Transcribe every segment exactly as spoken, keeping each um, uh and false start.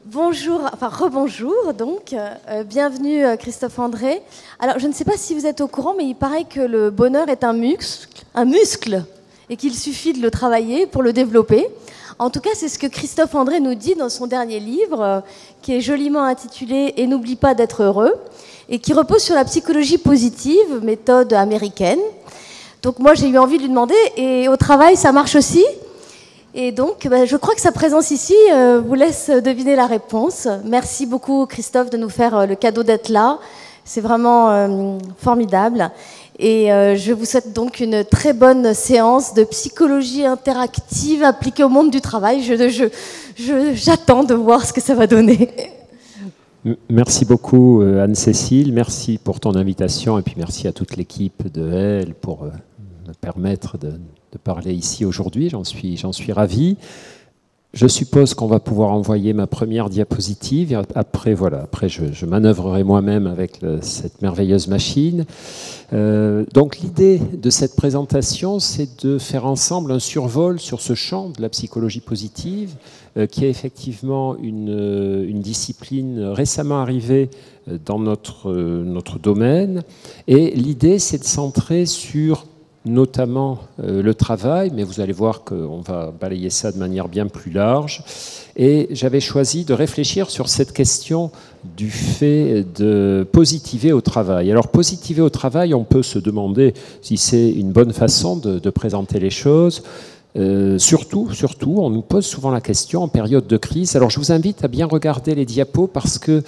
Bonjour, enfin rebonjour donc, euh, bienvenue Christophe André. Alors je ne sais pas si vous êtes au courant, mais il paraît que le bonheur est un muscle, un muscle et qu'il suffit de le travailler pour le développer. En tout cas, c'est ce que Christophe André nous dit dans son dernier livre, euh, qui est joliment intitulé « Et n'oublie pas d'être heureux » et qui repose sur la psychologie positive, méthode américaine. Donc moi, j'ai eu envie de lui demander, et au travail, ça marche aussi ? Et donc, ben, je crois que sa présence ici euh, vous laisse deviner la réponse. Merci beaucoup, Christophe, de nous faire euh, le cadeau d'être là. C'est vraiment euh, formidable. Et euh, je vous souhaite donc une très bonne séance de psychologie interactive appliquée au monde du travail. Je, je, je, j'attends de voir ce que ça va donner. Merci beaucoup, Anne-Cécile. Merci pour ton invitation et puis merci à toute l'équipe de Elle pour euh, me permettre de... de parler ici aujourd'hui, j'en suis, j'en suis ravi. Je suppose qu'on va pouvoir envoyer ma première diapositive. Et après, voilà, après je, je manœuvrerai moi-même avec le, cette merveilleuse machine. Euh, donc l'idée de cette présentation, c'est de faire ensemble un survol sur ce champ de la psychologie positive, euh, qui est effectivement une, une discipline récemment arrivée dans notre, notre domaine. Et l'idée, c'est de centrer sur notamment euh, le travail, mais vous allez voir qu'on va balayer ça de manière bien plus large. Et j'avais choisi de réfléchir sur cette question du fait de positiver au travail. Alors, positiver au travail, on peut se demander si c'est une bonne façon de, de présenter les choses. Euh, surtout, surtout, on nous pose souvent la question en période de crise. Alors, je vous invite à bien regarder les diapos parce que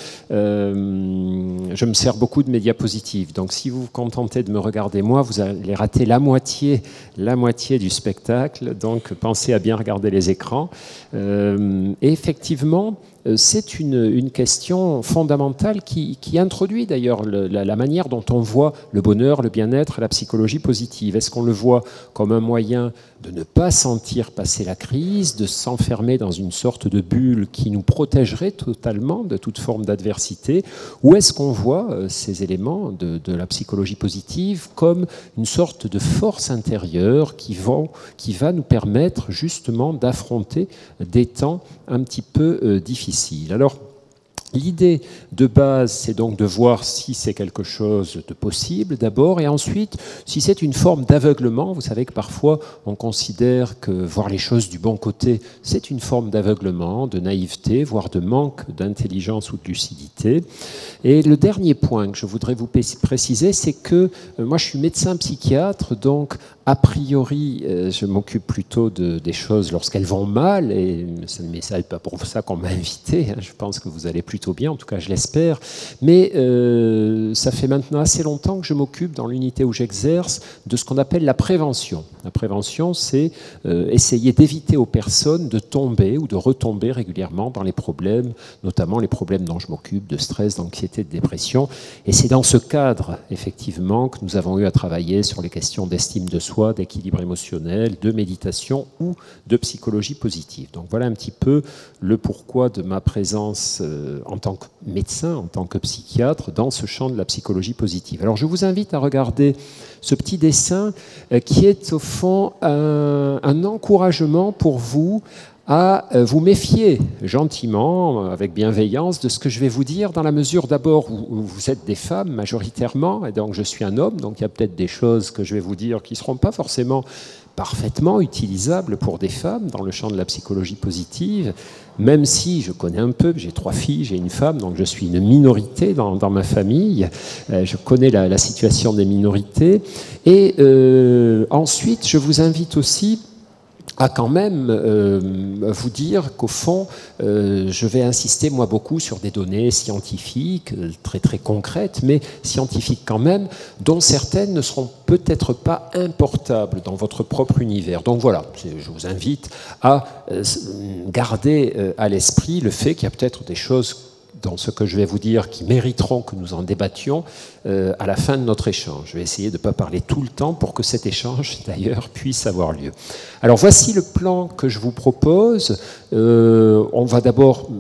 euh, je me sers beaucoup de mes diapositives. Donc, si vous vous contentez de me regarder moi, vous allez rater la moitié, la moitié du spectacle. Donc, pensez à bien regarder les écrans. Euh, et effectivement, c'est une, une question fondamentale qui, qui introduit d'ailleurs la, la manière dont on voit le bonheur, le bien-être, la psychologie positive. Est-ce qu'on le voit comme un moyen de ne pas sentir passer la crise, de s'enfermer dans une sorte de bulle qui nous protégerait totalement de toute forme d'adversité, ou est-ce qu'on voit ces éléments de, de la psychologie positive comme une sorte de force intérieure qui va, qui va nous permettre justement d'affronter des temps un petit peu euh, difficiles. Alors, l'idée de base, c'est donc de voir si c'est quelque chose de possible d'abord, et ensuite, si c'est une forme d'aveuglement. Vous savez que parfois, on considère que voir les choses du bon côté, c'est une forme d'aveuglement, de naïveté, voire de manque d'intelligence ou de lucidité. Et le dernier point que je voudrais vous préciser, c'est que euh, moi, je suis médecin psychiatre, donc a priori, euh, je m'occupe plutôt de, des choses lorsqu'elles vont mal, et ce n'est pas pour ça qu'on m'a invité, hein, je pense que vous allez plutôt bien, en tout cas je l'espère, mais euh, ça fait maintenant assez longtemps que je m'occupe dans l'unité où j'exerce de ce qu'on appelle la prévention. La prévention, c'est euh, essayer d'éviter aux personnes de tomber ou de retomber régulièrement dans les problèmes, notamment les problèmes dont je m'occupe, de stress, d'anxiété, de dépression, et c'est dans ce cadre, effectivement, que nous avons eu à travailler sur les questions d'estime de soi, d'équilibre émotionnel, de méditation ou de psychologie positive. Donc voilà un petit peu le pourquoi de ma présence euh, en tant que médecin, en tant que psychiatre, dans ce champ de la psychologie positive. Alors je vous invite à regarder ce petit dessin euh, qui est au fond un, un encouragement pour vous à vous méfier gentiment, avec bienveillance, de ce que je vais vous dire, dans la mesure d'abord où vous êtes des femmes majoritairement, et donc je suis un homme, donc il y a peut-être des choses que je vais vous dire qui ne seront pas forcément parfaitement utilisables pour des femmes dans le champ de la psychologie positive, même si je connais un peu, j'ai trois filles, j'ai une femme, donc je suis une minorité dans, dans ma famille, euh, je connais la, la situation des minorités, et euh, ensuite je vous invite aussi à quand même euh, vous dire qu'au fond, euh, je vais insister moi beaucoup sur des données scientifiques, euh, très très concrètes, mais scientifiques quand même, dont certaines ne seront peut-être pas importables dans votre propre univers. Donc voilà, je vous invite à euh, garder euh, à l'esprit le fait qu'il y a peut-être des choses dans ce que je vais vous dire qui mériteront que nous en débattions euh, à la fin de notre échange. Je vais essayer de ne pas parler tout le temps pour que cet échange, d'ailleurs, puisse avoir lieu. Alors, voici le plan que je vous propose. Euh, on va d'abord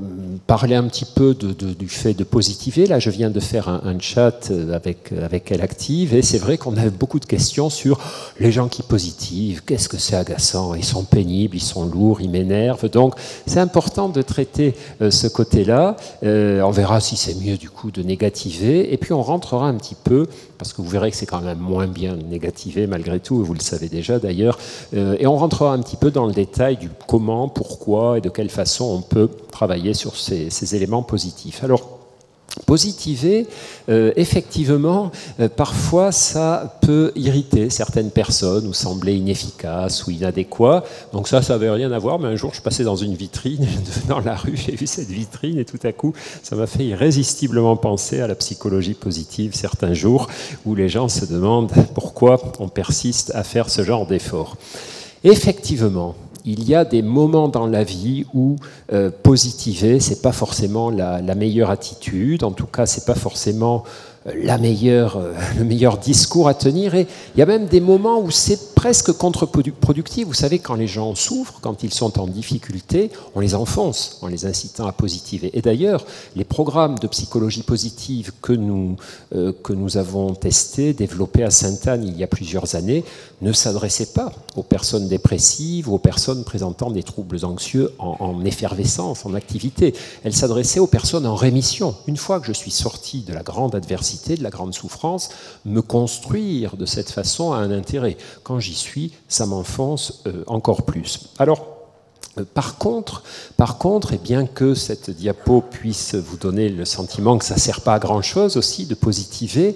parler un petit peu de, de, du fait de positiver. Là, je viens de faire un, un chat avec, avec Elle Active, et c'est vrai qu'on a beaucoup de questions sur les gens qui positivent. Qu'est-ce que c'est agaçant? Ils sont pénibles, ils sont lourds, ils m'énervent. Donc, c'est important de traiter euh, ce côté-là. Euh, on verra si c'est mieux, du coup, de négativer. Et puis, on rentrera un petit peu, parce que vous verrez que c'est quand même moins bien de négativer, malgré tout, vous le savez déjà d'ailleurs. Euh, et on rentrera un petit peu dans le détail du comment, pourquoi et de quelle façon on peut travailler sur ces, ces éléments positifs. Alors, positiver, euh, effectivement, euh, parfois ça peut irriter certaines personnes ou sembler inefficace ou inadéquat. Donc ça, ça n'avait rien à voir, mais un jour je passais dans une vitrine, dans la rue, j'ai vu cette vitrine et tout à coup, ça m'a fait irrésistiblement penser à la psychologie positive certains jours où les gens se demandent pourquoi on persiste à faire ce genre d'effort. Effectivement, il y a des moments dans la vie où euh, positiver, c'est pas forcément la, la meilleure attitude, en tout cas, c'est pas forcément la meilleure, euh, le meilleur discours à tenir. Et il y a même des moments où c'est presque contre-productif. Vous savez, quand les gens souffrent, quand ils sont en difficulté, on les enfonce en les incitant à positiver. Et d'ailleurs, les programmes de psychologie positive que nous, euh, que nous avons testés, développés à Sainte-Anne il y a plusieurs années, ne s'adressaient pas aux personnes dépressives ou aux personnes présentant des troubles anxieux en, en effervescence, en activité. Elles s'adressaient aux personnes en rémission. Une fois que je suis sorti de la grande adversité, de la grande souffrance, me construire de cette façon a un intérêt. Quand j'y suis, ça m'enfonce euh, encore plus. Alors, euh, par contre, par contre, et bien que cette diapo puisse vous donner le sentiment que ça ne sert pas à grand-chose aussi de positiver,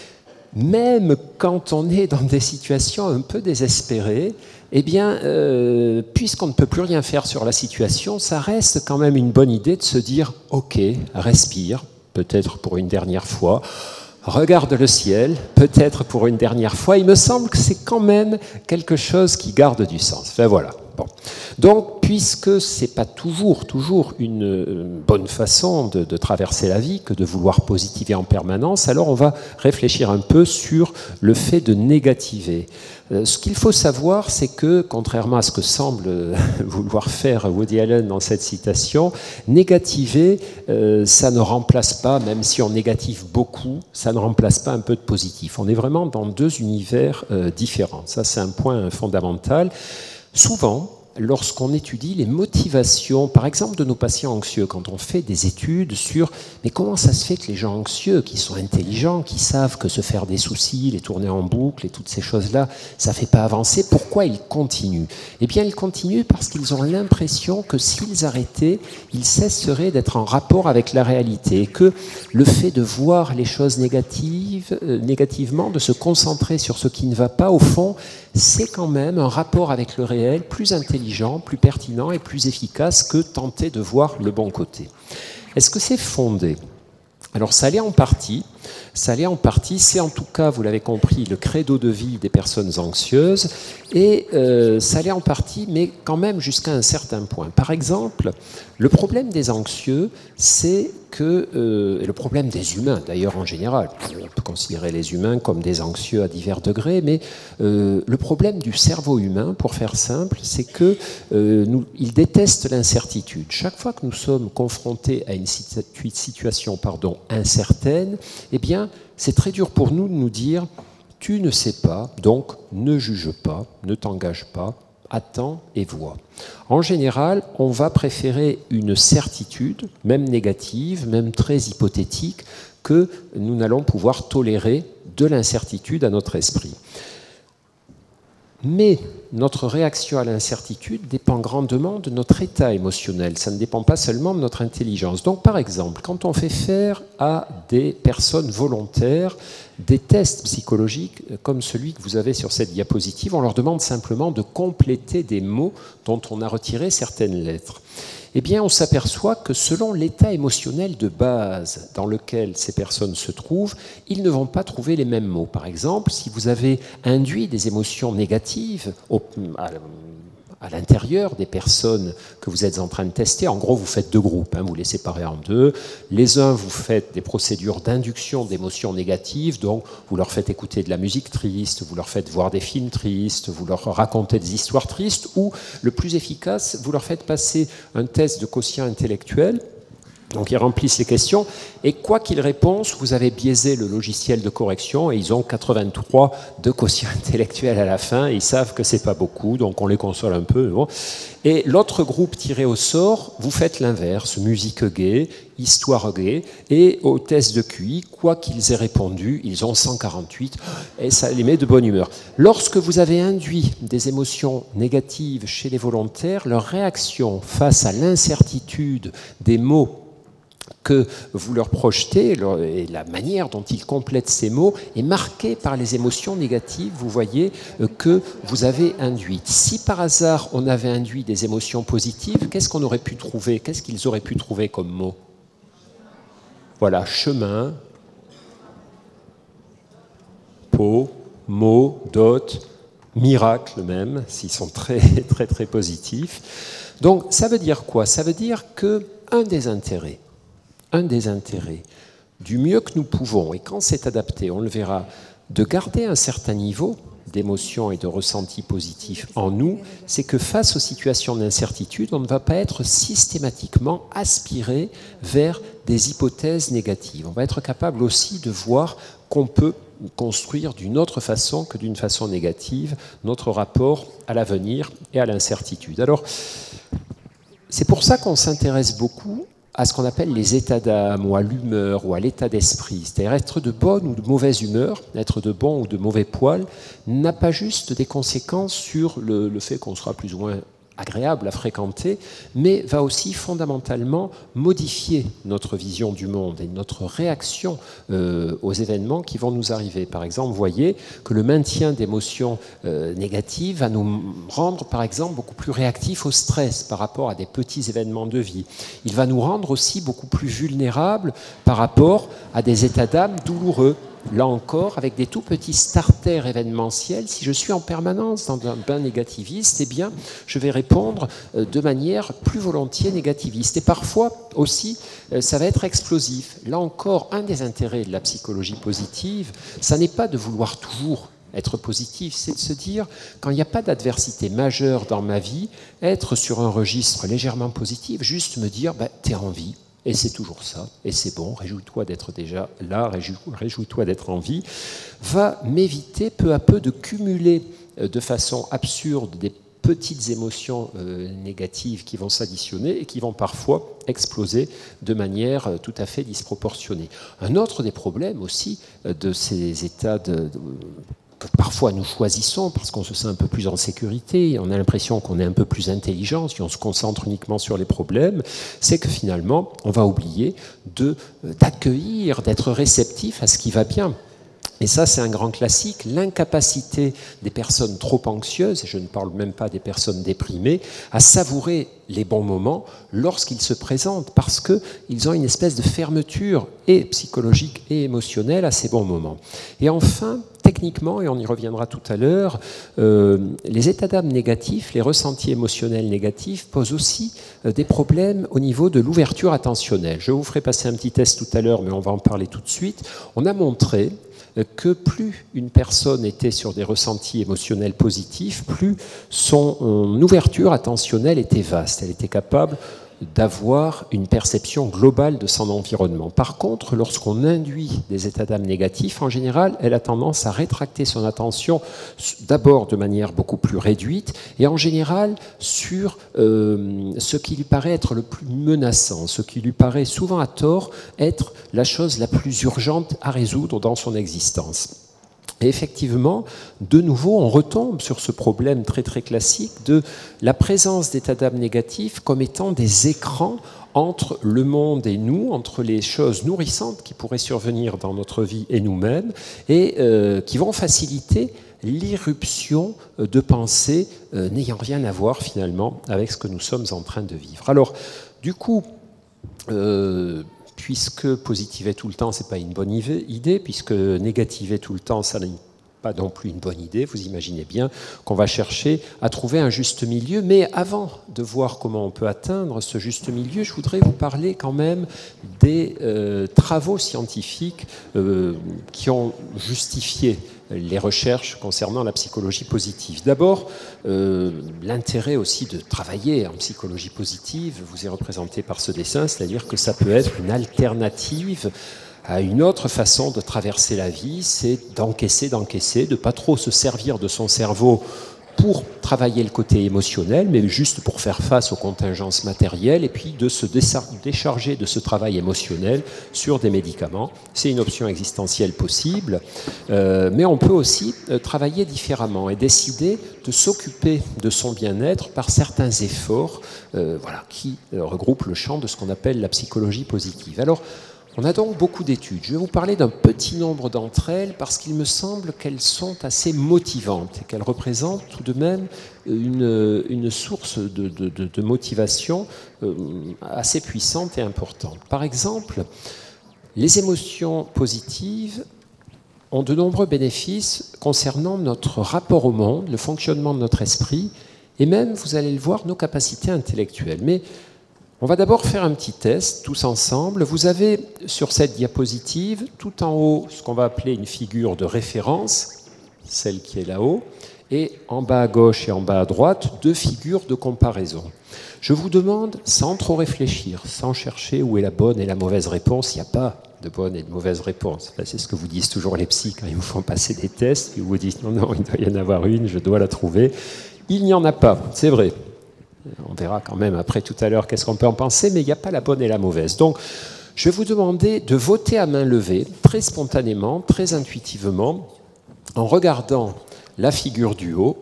même quand on est dans des situations un peu désespérées, eh bien, euh, puisqu'on ne peut plus rien faire sur la situation, ça reste quand même une bonne idée de se dire « Ok, respire, peut-être pour une dernière fois ». Regarde le ciel, peut-être pour une dernière fois. Il me semble que c'est quand même quelque chose qui garde du sens. Enfin voilà. Bon. Donc, puisque ce n'est pas toujours, toujours une bonne façon de, de traverser la vie que de vouloir positiver en permanence, alors on va réfléchir un peu sur le fait de négativer. Euh, ce qu'il faut savoir, c'est que, contrairement à ce que semble vouloir faire Woody Allen dans cette citation, négativer, euh, ça ne remplace pas, même si on négative beaucoup, ça ne remplace pas un peu de positif. On est vraiment dans deux univers euh, différents. Ça, c'est un point fondamental. Souvent, lorsqu'on étudie les motivations, par exemple de nos patients anxieux, quand on fait des études sur mais comment ça se fait que les gens anxieux, qui sont intelligents, qui savent que se faire des soucis, les tourner en boucle et toutes ces choses-là, ça ne fait pas avancer, pourquoi ils continuent? Eh bien, ils continuent parce qu'ils ont l'impression que s'ils arrêtaient, ils cesseraient d'être en rapport avec la réalité, et que le fait de voir les choses négatives, euh, négativement, de se concentrer sur ce qui ne va pas, au fond, c'est quand même un rapport avec le réel plus intelligent, plus pertinent et plus efficace que tenter de voir le bon côté. Est-ce que c'est fondé? Alors ça l'est en partie, ça l'est en partie, c'est en tout cas, vous l'avez compris, le credo de vie des personnes anxieuses, et euh, ça l'est en partie, mais quand même jusqu'à un certain point. Par exemple, le problème des anxieux, c'est que, euh, et le problème des humains d'ailleurs en général, on peut considérer les humains comme des anxieux à divers degrés, mais euh, le problème du cerveau humain, pour faire simple, c'est que euh, nous, il déteste l'incertitude. Chaque fois que nous sommes confrontés à une situation pardon, incertaine, eh bien, c'est très dur pour nous de nous dire « tu ne sais pas, donc ne juge pas, ne t'engage pas, attends et vois ». En général, on va préférer une certitude, même négative, même très hypothétique, que nous n'allons pouvoir tolérer de l'incertitude à notre esprit. Mais notre réaction à l'incertitude dépend grandement de notre état émotionnel. Ça ne dépend pas seulement de notre intelligence. Donc, par exemple, quand on fait faire à des personnes volontaires des tests psychologiques comme celui que vous avez sur cette diapositive, on leur demande simplement de compléter des mots dont on a retiré certaines lettres. Eh bien, on s'aperçoit que selon l'état émotionnel de base dans lequel ces personnes se trouvent, ils ne vont pas trouver les mêmes mots. Par exemple, si vous avez induit des émotions négatives au, à, à l'intérieur des personnes que vous êtes en train de tester, en gros, vous faites deux groupes, hein, vous les séparez en deux. Les uns, vous faites des procédures d'induction d'émotions négatives, donc vous leur faites écouter de la musique triste, vous leur faites voir des films tristes, vous leur racontez des histoires tristes, ou, le plus efficace, vous leur faites passer un test de quotient intellectuel Donc ils remplissent les questions et quoi qu'ils répondent, vous avez biaisé le logiciel de correction et ils ont quatre-vingt-trois de quotient intellectuel à la fin. Et ils savent que c'est pas beaucoup, donc on les console un peu. Bon. Et l'autre groupe tiré au sort, vous faites l'inverse, musique gaie, histoire gaie, et au test de Q I, quoi qu'ils aient répondu, ils ont cent quarante-huit et ça les met de bonne humeur. Lorsque vous avez induit des émotions négatives chez les volontaires, leur réaction face à l'incertitude des mots que vous leur projetez et la manière dont ils complètent ces mots est marquée par les émotions négatives, vous voyez, que vous avez induites. Si par hasard on avait induit des émotions positives, qu'est-ce qu'on aurait pu trouver? Qu'est-ce qu'ils auraient pu trouver comme mots? Voilà, chemin, peau, mot, dot, miracle même, s'ils sont très très très positifs. Donc ça veut dire quoi? Ça veut dire que un des intérêts Un des intérêts, du mieux que nous pouvons, et quand c'est adapté, on le verra, de garder un certain niveau d'émotion et de ressenti positif en nous, c'est que face aux situations d'incertitude, on ne va pas être systématiquement aspiré vers des hypothèses négatives. On va être capable aussi de voir qu'on peut construire d'une autre façon que d'une façon négative notre rapport à l'avenir et à l'incertitude. Alors, c'est pour ça qu'on s'intéresse beaucoup à ce qu'on appelle les états d'âme, ou à l'humeur, ou à l'état d'esprit. C'est-à-dire être de bonne ou de mauvaise humeur, être de bon ou de mauvais poil, n'a pas juste des conséquences sur le, le fait qu'on sera plus ou moins agréable à fréquenter, mais va aussi fondamentalement modifier notre vision du monde et notre réaction euh, aux événements qui vont nous arriver. Par exemple, vous voyez que le maintien d'émotions euh, négatives va nous rendre, par exemple, beaucoup plus réactifs au stress par rapport à des petits événements de vie. Il va nous rendre aussi beaucoup plus vulnérables par rapport à des états d'âme douloureux. Là encore, avec des tout petits starters événementiels, si je suis en permanence dans un bain négativiste, eh bien, je vais répondre de manière plus volontiers négativiste. Et parfois aussi, ça va être explosif. Là encore, un des intérêts de la psychologie positive, ça n'est pas de vouloir toujours être positif, c'est de se dire, quand il n'y a pas d'adversité majeure dans ma vie, être sur un registre légèrement positif, juste me dire, bah, t'es en vie. Et c'est toujours ça, et c'est bon, réjouis-toi d'être déjà là, réjouis-toi d'être en vie, va m'éviter peu à peu de cumuler de façon absurde des petites émotions euh, négatives qui vont s'additionner et qui vont parfois exploser de manière euh, tout à fait disproportionnée. Un autre des problèmes aussi euh, de ces états de... de que parfois nous choisissons parce qu'on se sent un peu plus en sécurité, on a l'impression qu'on est un peu plus intelligent si on se concentre uniquement sur les problèmes, c'est que finalement on va oublier de, d'accueillir, d'être réceptif à ce qui va bien. Et ça, c'est un grand classique, l'incapacité des personnes trop anxieuses, et je ne parle même pas des personnes déprimées, à savourer les bons moments lorsqu'ils se présentent, parce qu'ils ont une espèce de fermeture et psychologique et émotionnelle à ces bons moments. Et enfin, techniquement, et on y reviendra tout à l'heure, euh, les états d'âme négatifs, les ressentis émotionnels négatifs posent aussi euh, des problèmes au niveau de l'ouverture attentionnelle. Je vous ferai passer un petit test tout à l'heure, mais on va en parler tout de suite. On a montré que plus une personne était sur des ressentis émotionnels positifs, plus son euh, ouverture attentionnelle était vaste. Elle était capable d'avoir une perception globale de son environnement. Par contre, lorsqu'on induit des états d'âme négatifs, en général, elle a tendance à rétracter son attention d'abord de manière beaucoup plus réduite et en général sur euh, ce qui lui paraît être le plus menaçant, ce qui lui paraît souvent à tort être la chose la plus urgente à résoudre dans son existence. Et effectivement, de nouveau, on retombe sur ce problème très très classique de la présence d'états d'âme négatifs comme étant des écrans entre le monde et nous, entre les choses nourrissantes qui pourraient survenir dans notre vie et nous-mêmes, et euh, qui vont faciliter l'irruption de pensées euh, n'ayant rien à voir finalement avec ce que nous sommes en train de vivre. Alors, du coup, euh, puisque positiver tout le temps, ce n'est pas une bonne idée, puisque négativer tout le temps, ça n'est pas non plus une bonne idée, vous imaginez bien qu'on va chercher à trouver un juste milieu. Mais avant de voir comment on peut atteindre ce juste milieu, je voudrais vous parler quand même des euh, travaux scientifiques euh, qui ont justifié les recherches concernant la psychologie positive. D'abord, euh, l'intérêt aussi de travailler en psychologie positive vous est représenté par ce dessin, c'est-à-dire que ça peut être une alternative à une autre façon de traverser la vie, c'est d'encaisser, d'encaisser, de ne pas trop se servir de son cerveau pour travailler le côté émotionnel, mais juste pour faire face aux contingences matérielles, et puis de se décharger de ce travail émotionnel sur des médicaments. C'est une option existentielle possible, euh, mais on peut aussi euh, travailler différemment et décider de s'occuper de son bien-être par certains efforts euh, voilà, qui euh, regroupent le champ de ce qu'on appelle la psychologie positive. Alors, on a donc beaucoup d'études. Je vais vous parler d'un petit nombre d'entre elles parce qu'il me semble qu'elles sont assez motivantes et qu'elles représentent tout de même une, une source de, de, de, de motivation euh, assez puissante et importante. Par exemple, les émotions positives ont de nombreux bénéfices concernant notre rapport au monde, le fonctionnement de notre esprit et même, vous allez le voir, nos capacités intellectuelles. Mais on va d'abord faire un petit test, tous ensemble. Vous avez sur cette diapositive, tout en haut, ce qu'on va appeler une figure de référence, celle qui est là-haut, et en bas à gauche et en bas à droite, deux figures de comparaison. Je vous demande, sans trop réfléchir, sans chercher où est la bonne et la mauvaise réponse, il n'y a pas de bonne et de mauvaise réponse. C'est ce que vous disent toujours les psys quand ils vous font passer des tests, puis vous vous dites non, non, il doit y en avoir une, je dois la trouver. Il n'y en a pas, c'est vrai. On verra quand même après tout à l'heure qu'est-ce qu'on peut en penser, mais il n'y a pas la bonne et la mauvaise. Donc, je vais vous demander de voter à main levée, très spontanément, très intuitivement, en regardant la figure du haut.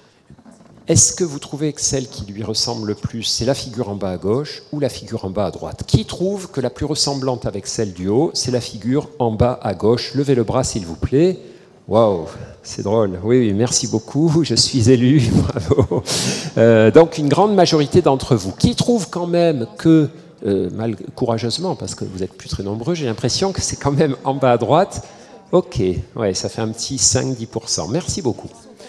Est-ce que vous trouvez que celle qui lui ressemble le plus, c'est la figure en bas à gauche ou la figure en bas à droite? Qui trouve que la plus ressemblante avec celle du haut, c'est la figure en bas à gauche? Levez le bras, s'il vous plaît. Waouh, c'est drôle. Oui, oui, merci beaucoup, je suis élu, bravo. Euh, donc, une grande majorité d'entre vous qui trouvent quand même que, euh, mal, courageusement, parce que vous n'êtes plus très nombreux, j'ai l'impression que c'est quand même en bas à droite. Ok, ouais, ça fait un petit cinq à dix pour cent. Merci beaucoup.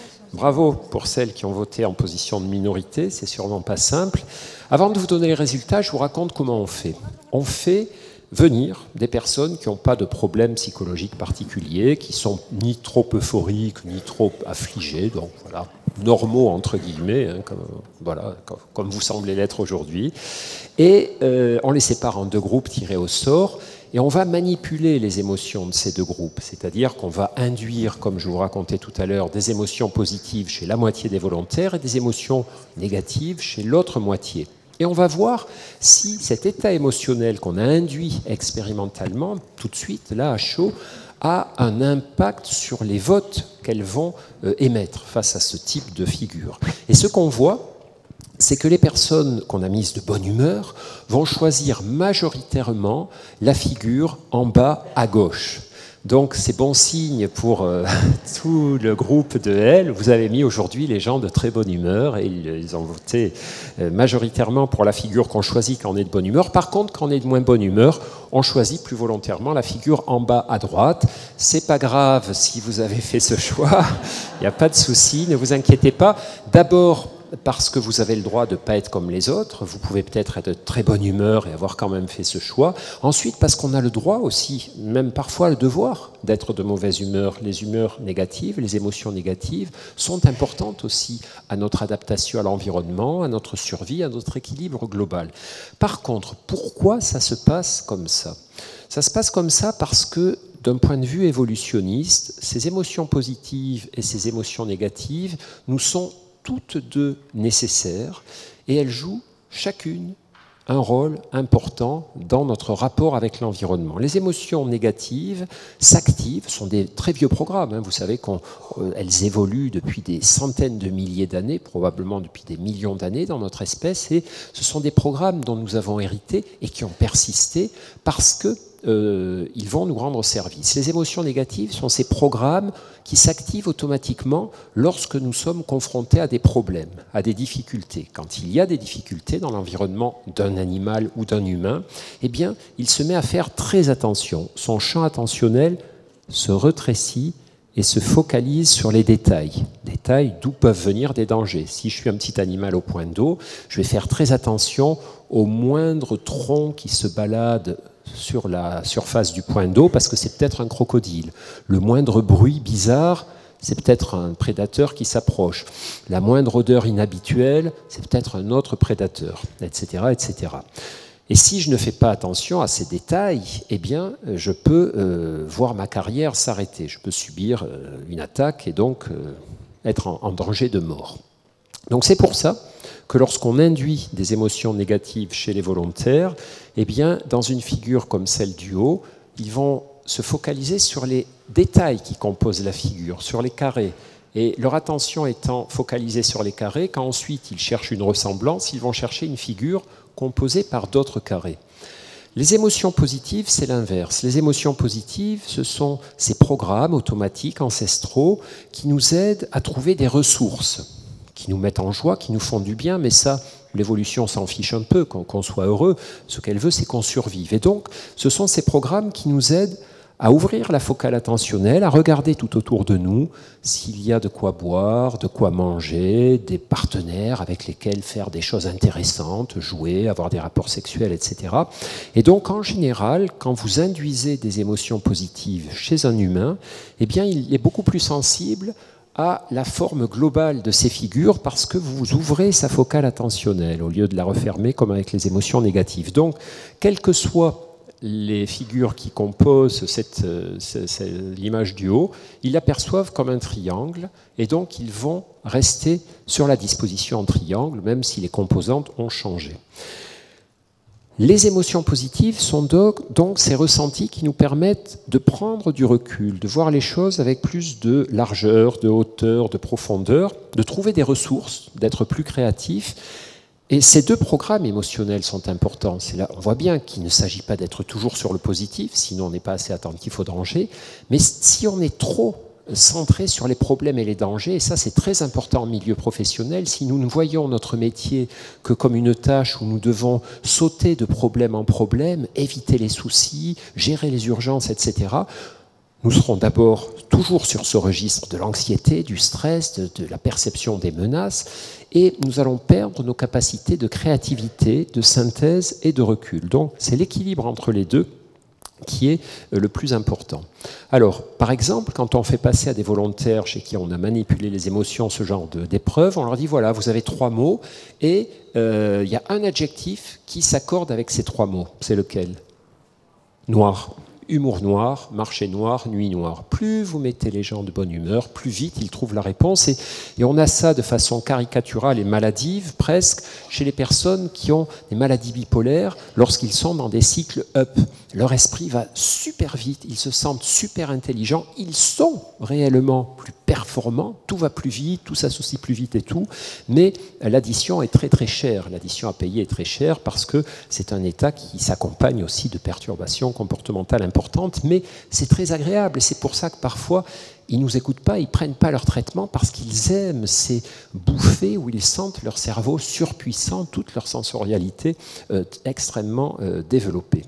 Bravo pour celles qui ont voté en position de minorité, c'est sûrement pas simple. Avant de vous donner les résultats, je vous raconte comment on fait. On fait venir des personnes qui n'ont pas de problème psychologique particulier, qui sont ni trop euphoriques, ni trop affligées, donc voilà, normaux entre guillemets, hein, comme, voilà, comme, comme vous semblez l'être aujourd'hui. Et euh, on les sépare en deux groupes tirés au sort, et on va manipuler les émotions de ces deux groupes, c'est-à-dire qu'on va induire, comme je vous racontais tout à l'heure, des émotions positives chez la moitié des volontaires et des émotions négatives chez l'autre moitié. Et on va voir si cet état émotionnel qu'on a induit expérimentalement, tout de suite, là, à chaud, a un impact sur les votes qu'elles vont euh, émettre face à ce type de figure. Et ce qu'on voit, c'est que les personnes qu'on a mises de bonne humeur vont choisir majoritairement la figure en bas à gauche. Donc c'est bon signe pour euh, tout le groupe de L. Vous avez mis aujourd'hui les gens de très bonne humeur et ils, ils ont voté euh, majoritairement pour la figure qu'on choisit quand on est de bonne humeur. Par contre, quand on est de moins bonne humeur, on choisit plus volontairement la figure en bas à droite. C'est pas grave si vous avez fait ce choix, il n'y a pas de souci, ne vous inquiétez pas. D'abord, parce que vous avez le droit de ne pas être comme les autres, vous pouvez peut-être être de très bonne humeur et avoir quand même fait ce choix. Ensuite, parce qu'on a le droit aussi, même parfois le devoir, d'être de mauvaise humeur. Les humeurs négatives, les émotions négatives sont importantes aussi à notre adaptation à l'environnement, à notre survie, à notre équilibre global. Par contre, pourquoi ça se passe comme ça? Ça se passe comme ça parce que, d'un point de vue évolutionniste, ces émotions positives et ces émotions négatives nous sont toutes deux nécessaires et elles jouent chacune un rôle important dans notre rapport avec l'environnement. Les émotions négatives s'activent, sont des très vieux programmes, hein. Vous savez qu'elles euh, évoluent depuis des centaines de milliers d'années, probablement depuis des millions d'années dans notre espèce, et ce sont des programmes dont nous avons hérité et qui ont persisté parce que Euh, ils vont nous rendre service. Les émotions négatives sont ces programmes qui s'activent automatiquement lorsque nous sommes confrontés à des problèmes, à des difficultés. Quand il y a des difficultés dans l'environnement d'un animal ou d'un humain, eh bien, il se met à faire très attention. Son champ attentionnel se rétrécit et se focalise sur les détails. Détails d'où peuvent venir des dangers. Si je suis un petit animal au point d'eau, je vais faire très attention au moindre tronc qui se balade sur la surface du point d'eau parce que c'est peut-être un crocodile. Le moindre bruit bizarre, c'est peut-être un prédateur qui s'approche. La moindre odeur inhabituelle, c'est peut-être un autre prédateur, et cetera, et cetera. Et si je ne fais pas attention à ces détails, eh bien, je peux euh, voir ma carrière s'arrêter. Je peux subir euh, une attaque et donc euh, être en, en danger de mort. Donc c'est pour ça que lorsqu'on induit des émotions négatives chez les volontaires, eh bien, dans une figure comme celle du haut, ils vont se focaliser sur les détails qui composent la figure, sur les carrés. Et leur attention étant focalisée sur les carrés, quand ensuite ils cherchent une ressemblance, ils vont chercher une figure composée par d'autres carrés. Les émotions positives, c'est l'inverse. Les émotions positives, ce sont ces programmes automatiques, ancestraux, qui nous aident à trouver des ressources, qui nous mettent en joie, qui nous font du bien, mais ça, l'évolution s'en fiche un peu, qu'on qu'on soit heureux. Ce qu'elle veut, c'est qu'on survive. Et donc, ce sont ces programmes qui nous aident à ouvrir la focale attentionnelle, à regarder tout autour de nous s'il y a de quoi boire, de quoi manger, des partenaires avec lesquels faire des choses intéressantes, jouer, avoir des rapports sexuels, et cetera. Et donc, en général, quand vous induisez des émotions positives chez un humain, eh bien, il est beaucoup plus sensible à la forme globale de ces figures parce que vous ouvrez sa focale attentionnelle au lieu de la refermer comme avec les émotions négatives. Donc, quelles que soient les figures qui composent cette, cette, l'image du haut, ils l'aperçoivent comme un triangle et donc ils vont rester sur la disposition en triangle même si les composantes ont changé. Les émotions positives sont donc, donc ces ressentis qui nous permettent de prendre du recul, de voir les choses avec plus de largeur, de hauteur, de profondeur, de trouver des ressources, d'être plus créatif. Et ces deux programmes émotionnels sont importants. C'est là, on voit bien qu'il ne s'agit pas d'être toujours sur le positif, sinon on n'est pas assez attentif aux dangers. Mais si on est trop centré sur les problèmes et les dangers, et ça c'est très important en milieu professionnel, si nous ne voyons notre métier que comme une tâche où nous devons sauter de problème en problème, éviter les soucis, gérer les urgences, et cetera, nous serons d'abord toujours sur ce registre de l'anxiété, du stress, de, de la perception des menaces, et nous allons perdre nos capacités de créativité, de synthèse et de recul. Donc c'est l'équilibre entre les deux qui est le plus important. Alors, par exemple, quand on fait passer à des volontaires chez qui on a manipulé les émotions, ce genre d'épreuve, on leur dit, voilà, vous avez trois mots, et euh, il y a un adjectif qui s'accorde avec ces trois mots. C'est lequel? Noir. Humour noir, marché noir, nuit noire. Plus vous mettez les gens de bonne humeur, plus vite ils trouvent la réponse. Et, et on a ça de façon caricaturale et maladive, presque, chez les personnes qui ont des maladies bipolaires, lorsqu'ils sont dans des cycles up. Leur esprit va super vite, ils se sentent super intelligents, ils sont réellement plus performants, tout va plus vite, tout s'associe plus vite et tout, mais l'addition est très très chère. L'addition à payer est très chère parce que c'est un état qui s'accompagne aussi de perturbations comportementales importantes, mais c'est très agréable et c'est pour ça que parfois ils ne nous écoutent pas, ils ne prennent pas leur traitement parce qu'ils aiment ces bouffées où ils sentent leur cerveau surpuissant, toute leur sensorialité euh, extrêmement euh, développée.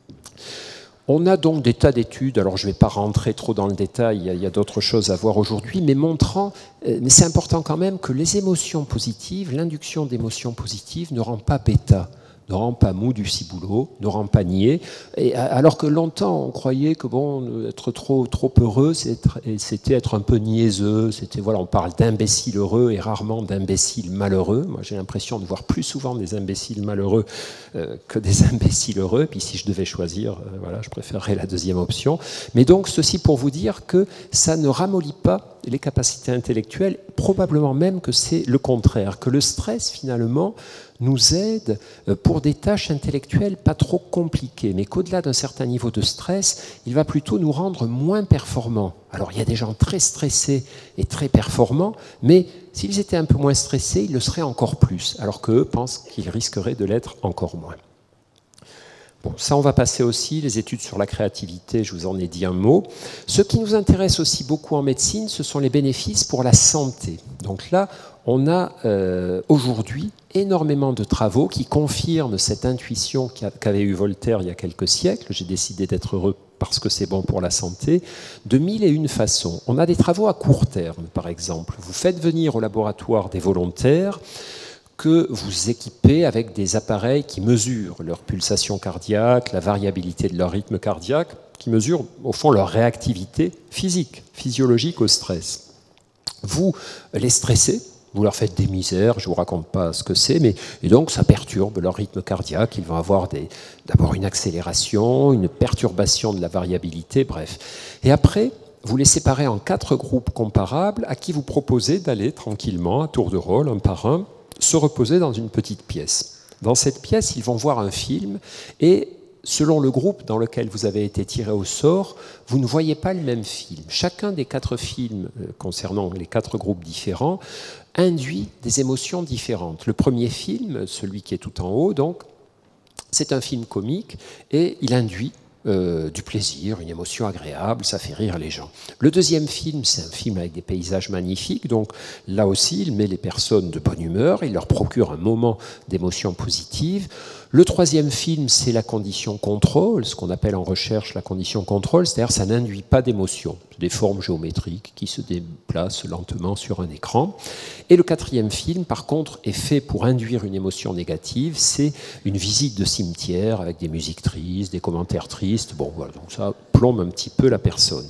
On a donc des tas d'études, alors je ne vais pas rentrer trop dans le détail, il y a, y a d'autres choses à voir aujourd'hui, mais montrant, euh, mais c'est important quand même que les émotions positives, l'induction d'émotions positives ne rend pas bêta, ne rend pas mou du ciboulot, ne rend pas niais. Et alors que longtemps, on croyait que bon, être trop, trop heureux, c'était être un peu niaiseux. C'était, voilà, on parle d'imbéciles heureux et rarement d'imbéciles malheureux. Moi, j'ai l'impression de voir plus souvent des imbéciles malheureux euh, que des imbéciles heureux. Puis si je devais choisir, euh, voilà, je préférerais la deuxième option. Mais donc, ceci pour vous dire que ça ne ramollit pas les capacités intellectuelles, probablement même que c'est le contraire, que le stress, finalement, nous aide pour des tâches intellectuelles pas trop compliquées, mais qu'au-delà d'un certain niveau de stress, il va plutôt nous rendre moins performants. Alors il y a des gens très stressés et très performants, mais s'ils étaient un peu moins stressés, ils le seraient encore plus, alors qu'eux pensent qu'ils risqueraient de l'être encore moins. Bon, ça, on va passer aussi, les études sur la créativité, je vous en ai dit un mot. Ce qui nous intéresse aussi beaucoup en médecine, ce sont les bénéfices pour la santé. Donc là, on a euh, aujourd'hui énormément de travaux qui confirment cette intuition qu'avait eue Voltaire il y a quelques siècles. J'ai décidé d'être heureux parce que c'est bon pour la santé, de mille et une façons. On a des travaux à court terme, par exemple. Vous faites venir au laboratoire des volontaires que vous équipez avec des appareils qui mesurent leur pulsation cardiaque, la variabilité de leur rythme cardiaque, qui mesurent au fond leur réactivité physique, physiologique au stress. vous les stressez, vous leur faites des misères, je ne vous raconte pas ce que c'est, mais et donc ça perturbe leur rythme cardiaque, ils vont avoir d'abord une accélération, une perturbation de la variabilité, bref. Et après, vous les séparez en quatre groupes comparables à qui vous proposez d'aller tranquillement, à tour de rôle, un par un, se reposer dans une petite pièce. Dans cette pièce, ils vont voir un film et selon le groupe dans lequel vous avez été tiré au sort, vous ne voyez pas le même film. Chacun des quatre films concernant les quatre groupes différents induit des émotions différentes. Le premier film, celui qui est tout en haut, donc, c'est un film comique et il induit euh, du plaisir, une émotion agréable, ça fait rire les gens. Le deuxième film, c'est un film avec des paysages magnifiques, donc là aussi, il met les personnes de bonne humeur, il leur procure un moment d'émotion positive. Le troisième film, c'est la condition contrôle, ce qu'on appelle en recherche la condition contrôle, c'est-à-dire ça n'induit pas d'émotion, des formes géométriques qui se déplacent lentement sur un écran. Et le quatrième film, par contre, est fait pour induire une émotion négative, c'est une visite de cimetière avec des musiques tristes, des commentaires tristes, bon voilà, donc ça plombe un petit peu la personne.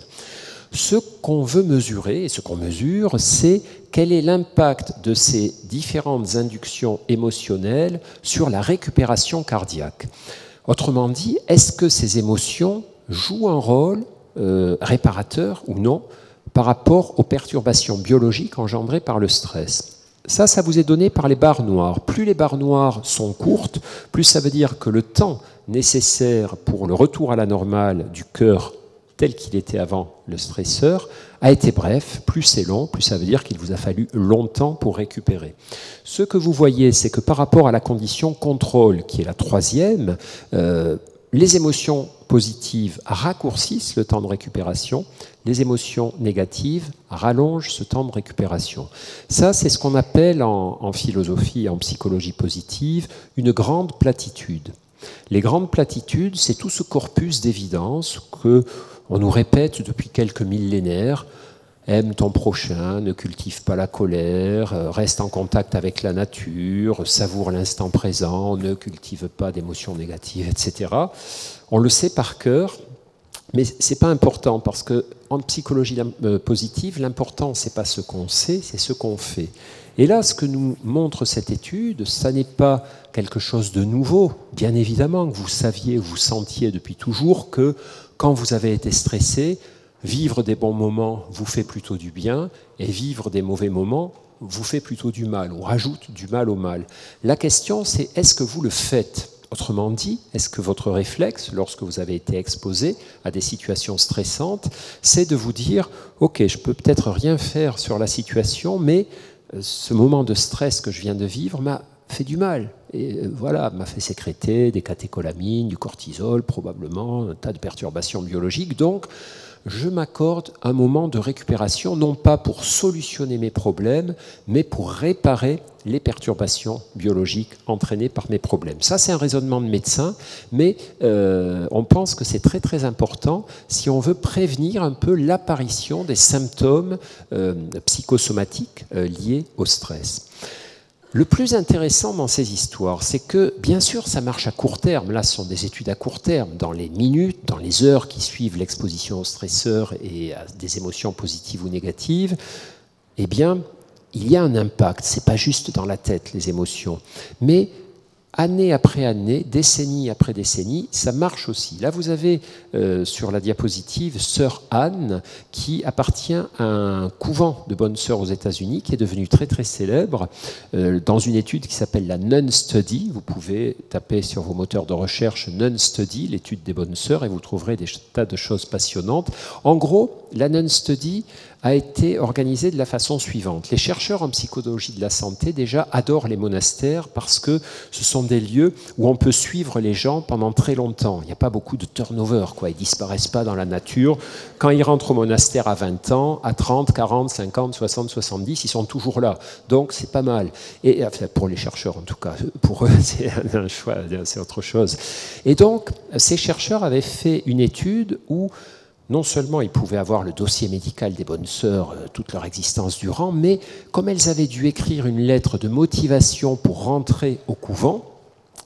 Ce qu'on veut mesurer, et ce qu'on mesure, c'est quel est l'impact de ces différentes inductions émotionnelles sur la récupération cardiaque. Autrement dit, est-ce que ces émotions jouent un rôle euh, réparateur ou non par rapport aux perturbations biologiques engendrées par le stress? Ça, ça vous est donné par les barres noires. Plus les barres noires sont courtes, plus ça veut dire que le temps nécessaire pour le retour à la normale du cœur tel qu'il était avant le stresseur, a été bref. Plus c'est long, plus ça veut dire qu'il vous a fallu longtemps pour récupérer. Ce que vous voyez, c'est que par rapport à la condition contrôle, qui est la troisième, euh, les émotions positives raccourcissent le temps de récupération, les émotions négatives rallongent ce temps de récupération. Ça, c'est ce qu'on appelle en, en philosophie et en psychologie positive une grande platitude. Les grandes platitudes, c'est tout ce corpus d'évidence que on nous répète depuis quelques millénaires. Aime ton prochain, ne cultive pas la colère, reste en contact avec la nature, savoure l'instant présent, ne cultive pas d'émotions négatives, et cetera. On le sait par cœur, mais ce n'est pas important parce qu'en psychologie positive, l'important, ce n'est pas ce qu'on sait, c'est ce qu'on fait. Et là, ce que nous montre cette étude, ça n'est pas quelque chose de nouveau. Bien évidemment que vous saviez, vous sentiez depuis toujours que quand vous avez été stressé, vivre des bons moments vous fait plutôt du bien et vivre des mauvais moments vous fait plutôt du mal ou rajoute du mal au mal. La question, c'est est-ce que vous le faites ? Autrement dit, est-ce que votre réflexe, lorsque vous avez été exposé à des situations stressantes, c'est de vous dire « Ok, je peux peut-être rien faire sur la situation, mais ce moment de stress que je viens de vivre m'a fait du mal. Et voilà, m'a fait sécréter des catécholamines, du cortisol, probablement, un tas de perturbations biologiques. Donc, je m'accorde un moment de récupération, non pas pour solutionner mes problèmes, mais pour réparer les perturbations biologiques entraînées par mes problèmes. Ça, c'est un raisonnement de médecin, mais euh, on pense que c'est très très important si on veut prévenir un peu l'apparition des symptômes euh, psychosomatiques euh, liés au stress. Le plus intéressant dans ces histoires, c'est que, bien sûr, ça marche à court terme. Là, ce sont des études à court terme, dans les minutes, dans les heures qui suivent l'exposition au stresseur et à des émotions positives ou négatives. Eh bien, il y a un impact. Ce n'est pas juste dans la tête, les émotions. Mais année après année, décennie après décennie, ça marche aussi. Là, vous avez euh, sur la diapositive Sœur Anne, qui appartient à un couvent de bonnes sœurs aux États-Unis, qui est devenu très très célèbre, euh, dans une étude qui s'appelle la Nun Study. Vous pouvez taper sur vos moteurs de recherche Nun Study, l'étude des bonnes sœurs, et vous trouverez des tas de choses passionnantes. En gros, la Nun Study a été organisée de la façon suivante. Les chercheurs en psychologie de la santé déjà adorent les monastères parce que ce sont des lieux où on peut suivre les gens pendant très longtemps. Il n'y a pas beaucoup de turnover, quoi. Ils ne disparaissent pas dans la nature. Quand ils rentrent au monastère à vingt ans, à trente, quarante, cinquante, soixante, soixante-dix, ils sont toujours là. Donc c'est pas mal. Et enfin, pour les chercheurs en tout cas, pour eux c'est un choix, c'est autre chose. Et donc ces chercheurs avaient fait une étude où non seulement ils pouvaient avoir le dossier médical des bonnes sœurs euh, toute leur existence durant, mais comme elles avaient dû écrire une lettre de motivation pour rentrer au couvent,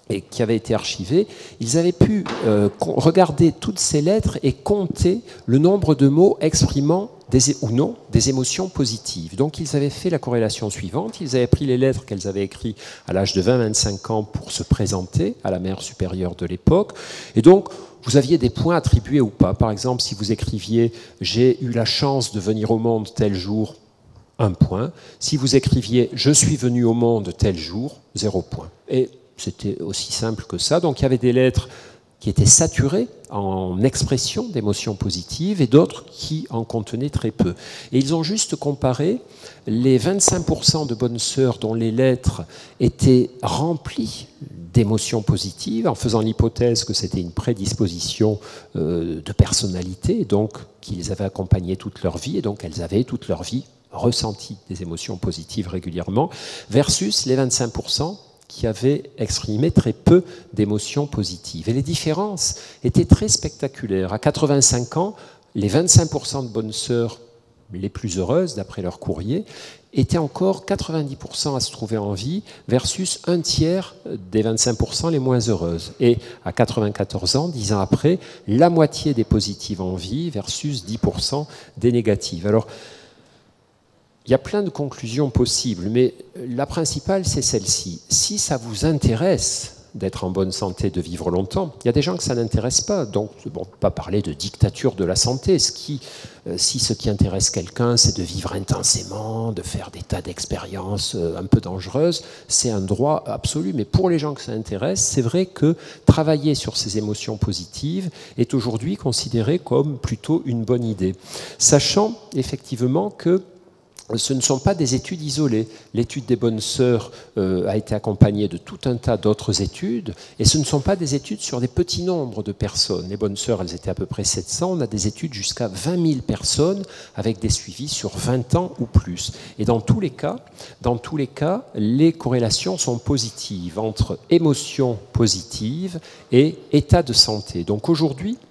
et qui avaient été archivées, ils avaient pu euh, regarder toutes ces lettres et compter le nombre de mots exprimant des, ou non des émotions positives. Donc ils avaient fait la corrélation suivante, ils avaient pris les lettres qu'elles avaient écrites à l'âge de vingt à vingt-cinq ans pour se présenter à la mère supérieure de l'époque, et donc vous aviez des points attribués ou pas. Par exemple, si vous écriviez « j'ai eu la chance de venir au monde tel jour », un point. Si vous écriviez « je suis venu au monde tel jour », zéro point. Et c'était aussi simple que ça. Donc il y avait des lettres qui étaient saturées en expression d'émotions positives et d'autres qui en contenaient très peu. Et ils ont juste comparé les vingt-cinq pour cent de bonnes sœurs dont les lettres étaient remplies d'émotions positives, en faisant l'hypothèse que c'était une prédisposition euh, de personnalité, donc qui les avait accompagnées toute leur vie, et donc elles avaient toute leur vie ressenti des émotions positives régulièrement, versus les vingt-cinq pour cent qui avaient exprimé très peu d'émotions positives. Et les différences étaient très spectaculaires. À quatre-vingt-cinq ans, les vingt-cinq pour cent de bonnes sœurs les plus heureuses, d'après leur courrier, étaient encore quatre-vingt-dix pour cent à se trouver en vie, versus un tiers des vingt-cinq pour cent les moins heureuses. Et à quatre-vingt-quatorze ans, dix ans après, la moitié des positives en vie, versus dix pour cent des négatives. Alors, il y a plein de conclusions possibles, mais la principale, c'est celle-ci. Si ça vous intéresse d'être en bonne santé, de vivre longtemps, il y a des gens que ça n'intéresse pas. Donc, bon, pas parler de dictature de la santé. Ce qui, euh, si ce qui intéresse quelqu'un, c'est de vivre intensément, de faire des tas d'expériences euh, un peu dangereuses, c'est un droit absolu. Mais pour les gens que ça intéresse, c'est vrai que travailler sur ces émotions positives est aujourd'hui considéré comme plutôt une bonne idée. Sachant effectivement que ce ne sont pas des études isolées. L'étude des bonnes sœurs euh, a été accompagnée de tout un tas d'autres études, et ce ne sont pas des études sur des petits nombres de personnes. Les bonnes sœurs, elles étaient à peu près sept cents, on a des études jusqu'à vingt mille personnes, avec des suivis sur vingt ans ou plus. Et dans tous les cas, dans tous les cas, les corrélations sont positives entre émotions positives et état de santé. Donc aujourd'hui,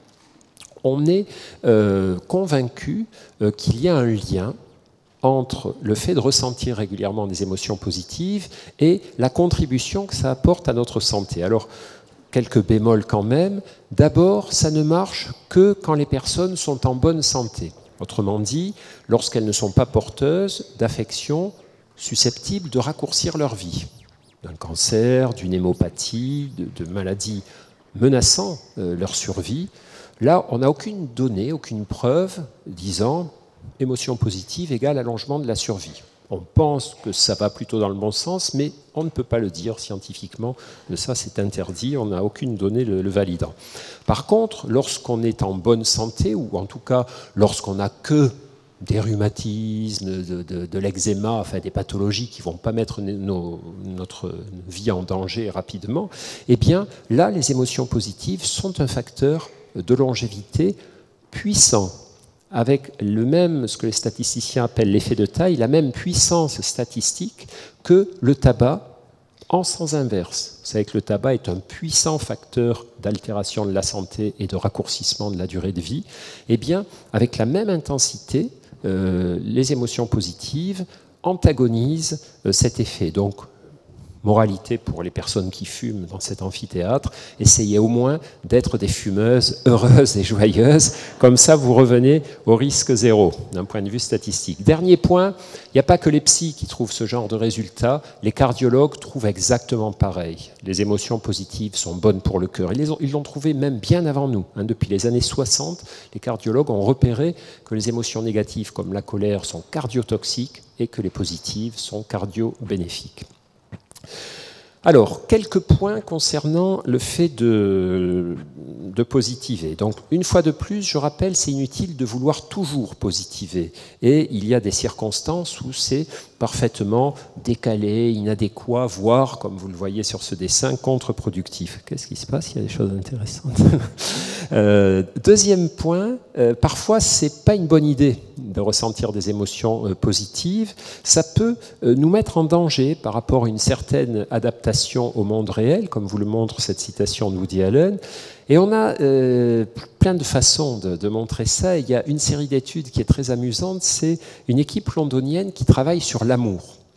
on est euh, convaincu euh, qu'il y a un lien entre le fait de ressentir régulièrement des émotions positives et la contribution que ça apporte à notre santé. Alors, quelques bémols quand même. D'abord, ça ne marche que quand les personnes sont en bonne santé. Autrement dit, lorsqu'elles ne sont pas porteuses d'affections susceptibles de raccourcir leur vie. D'un cancer, d'une hémopathie, de, de maladies menaçant euh, leur survie. Là, on n'a aucune donnée, aucune preuve disant émotion positive égale allongement de la survie. On pense que ça va plutôt dans le bon sens, mais on ne peut pas le dire scientifiquement. Ça, c'est interdit, on n'a aucune donnée le, le validant. Par contre, lorsqu'on est en bonne santé, ou en tout cas lorsqu'on n'a que des rhumatismes, de, de, de l'eczéma, enfin des pathologies qui ne vont pas mettre nos, notre vie en danger rapidement, eh bien là, les émotions positives sont un facteur de longévité puissant, avec le même, ce que les statisticiens appellent l'effet de taille, la même puissance statistique que le tabac en sens inverse. Vous savez que le tabac est un puissant facteur d'altération de la santé et de raccourcissement de la durée de vie. Eh bien, avec la même intensité, euh, les émotions positives antagonisent euh, cet effet. Donc, moralité pour les personnes qui fument dans cet amphithéâtre, essayez au moins d'être des fumeuses heureuses et joyeuses, comme ça vous revenez au risque zéro, d'un point de vue statistique. Dernier point, il n'y a pas que les psys qui trouvent ce genre de résultats, les cardiologues trouvent exactement pareil. Les émotions positives sont bonnes pour le cœur. Ils l'ont trouvé même bien avant nous. Hein. Depuis les années soixante, les cardiologues ont repéré que les émotions négatives comme la colère sont cardiotoxiques et que les positives sont cardio-bénéfiques. Alors, quelques points concernant le fait de, de positiver. Donc, une fois de plus, je rappelle, c'est inutile de vouloir toujours positiver. Et il y a des circonstances où c'est parfaitement décalé, inadéquat, voire, comme vous le voyez sur ce dessin, contre-productif. Qu'est-ce qui se passe? Il y a des choses intéressantes. euh, deuxième point, euh, parfois, c'est pas une bonne idée de ressentir des émotions euh, positives. Ça peut euh, nous mettre en danger par rapport à une certaine adaptation au monde réel, comme vous le montre cette citation de Woody Allen. Et on a euh, plein de façons de, de montrer ça. Il y a une série d'études qui est très amusante, c'est une équipe londonienne qui travaille sur l'amour.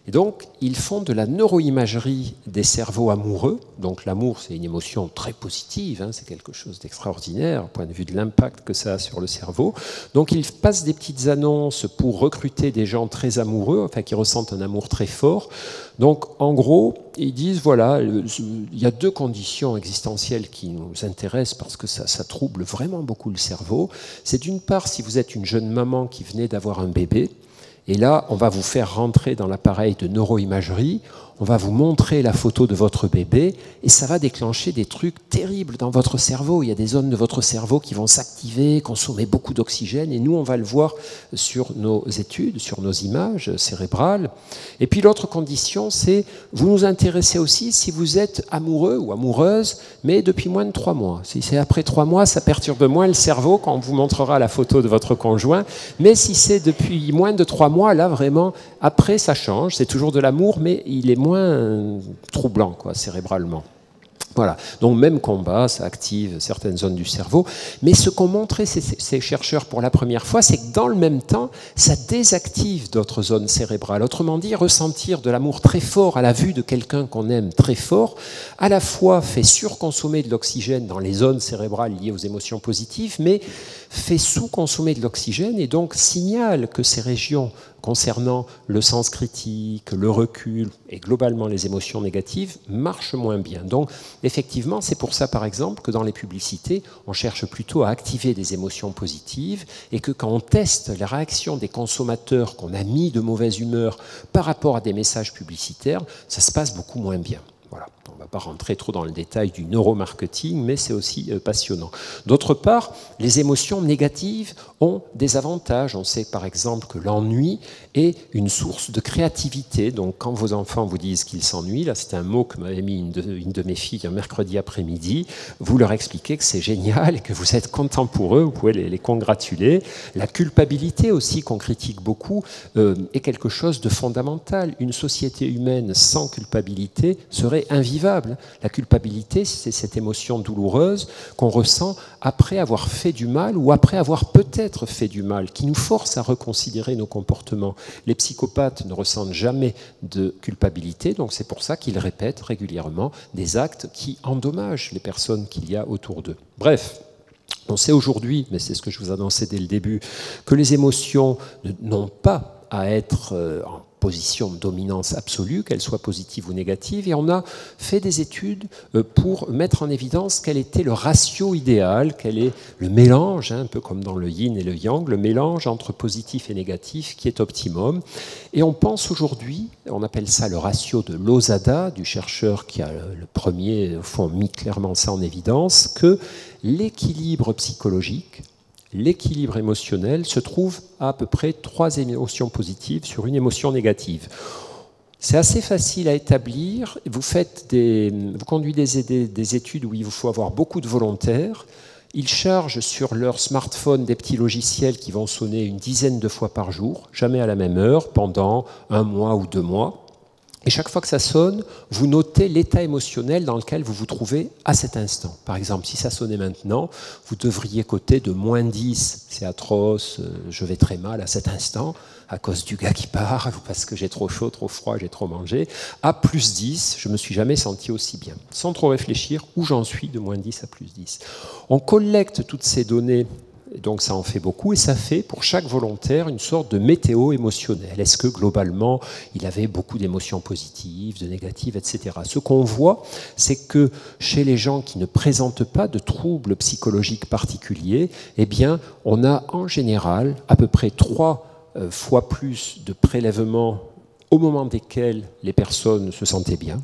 Et donc, ils font de la neuroimagerie des cerveaux amoureux. Donc, l'amour, c'est une émotion très positive, hein, c'est quelque chose d'extraordinaire au point de vue de l'impact que ça a sur le cerveau. Donc, ils passent des petites annonces pour recruter des gens très amoureux, enfin, qui ressentent un amour très fort. Donc, en gros, ils disent, voilà, il y a deux conditions existentielles qui nous intéressent parce que ça, ça trouble vraiment beaucoup le cerveau. C'est d'une part, si vous êtes une jeune maman qui venait d'avoir un bébé, et là, on va vous faire rentrer dans l'appareil de neuroimagerie, on va vous montrer la photo de votre bébé, et ça va déclencher des trucs terribles dans votre cerveau. Il y a des zones de votre cerveau qui vont s'activer, consommer beaucoup d'oxygène, et nous, on va le voir sur nos études, sur nos images cérébrales. Et puis l'autre condition, c'est, vous nous intéressez aussi si vous êtes amoureux ou amoureuse, mais depuis moins de trois mois. Si c'est après trois mois, ça perturbe moins le cerveau quand on vous montrera la photo de votre conjoint, mais si c'est depuis moins de trois mois, là, vraiment, après, ça change, c'est toujours de l'amour, mais il est moins troublant, quoi, cérébralement. Voilà. Donc même combat, ça active certaines zones du cerveau. Mais ce qu'ont montré ces, ces chercheurs pour la première fois, c'est que dans le même temps, ça désactive d'autres zones cérébrales. Autrement dit, ressentir de l'amour très fort à la vue de quelqu'un qu'on aime très fort, à la fois fait surconsommer de l'oxygène dans les zones cérébrales liées aux émotions positives, mais fait sous-consommer de l'oxygène et donc signale que ces régions concernant le sens critique, le recul et globalement les émotions négatives marchent moins bien. Donc effectivement, c'est pour ça par exemple que dans les publicités, on cherche plutôt à activer des émotions positives et que quand on teste les réactions des consommateurs qu'on a mis de mauvaise humeur par rapport à des messages publicitaires, ça se passe beaucoup moins bien. Voilà. On ne va pas rentrer trop dans le détail du neuromarketing, mais c'est aussi euh, passionnant. D'autre part, les émotions négatives ont des avantages. On sait par exemple que l'ennui est une source de créativité. Donc quand vos enfants vous disent qu'ils s'ennuient, là c'est un mot que m'avait mis une de, une de mes filles un mercredi après-midi, vous leur expliquez que c'est génial et que vous êtes content pour eux, vous pouvez les, les congratuler. La culpabilité aussi, qu'on critique beaucoup, euh, est quelque chose de fondamental. Une société humaine sans culpabilité serait invivable. La culpabilité, c'est cette émotion douloureuse qu'on ressent après avoir fait du mal ou après avoir peut-être fait du mal, qui nous force à reconsidérer nos comportements. Les psychopathes ne ressentent jamais de culpabilité, donc c'est pour ça qu'ils répètent régulièrement des actes qui endommagent les personnes qu'il y a autour d'eux. Bref. On sait aujourd'hui, mais c'est ce que je vous annonçais dès le début, que les émotions n'ont pas à être en position de dominance absolue, qu'elle soit positive ou négative, et on a fait des études pour mettre en évidence quel était le ratio idéal, quel est le mélange, hein, un peu comme dans le yin et le yang, le mélange entre positif et négatif qui est optimum. Et on pense aujourd'hui, on appelle ça le ratio de Losada, du chercheur qui a le premier, au fond, mis clairement ça en évidence, que l'équilibre psychologique, l'équilibre émotionnel se trouve à à peu près trois émotions positives sur une émotion négative. C'est assez facile à établir. Vous, faites des, vous conduisez des, des études où il vous faut avoir beaucoup de volontaires. Ils chargent sur leur smartphone des petits logiciels qui vont sonner une dizaine de fois par jour, jamais à la même heure, pendant un mois ou deux mois. Et chaque fois que ça sonne, vous notez l'état émotionnel dans lequel vous vous trouvez à cet instant. Par exemple, si ça sonnait maintenant, vous devriez coter de moins dix, c'est atroce, je vais très mal à cet instant, à cause du gars qui parle, ou parce que j'ai trop chaud, trop froid, j'ai trop mangé, à plus dix, je ne me suis jamais senti aussi bien. Sans trop réfléchir, où j'en suis de moins dix à plus dix. On collecte toutes ces données. Donc ça en fait beaucoup et ça fait pour chaque volontaire une sorte de météo émotionnelle. Est-ce que globalement il avait beaucoup d'émotions positives, de négatives, et cetera. Ce qu'on voit, c'est que chez les gens qui ne présentent pas de troubles psychologiques particuliers, eh bien on a en général à peu près trois fois plus de prélèvements au moment desquels les personnes se sentaient bien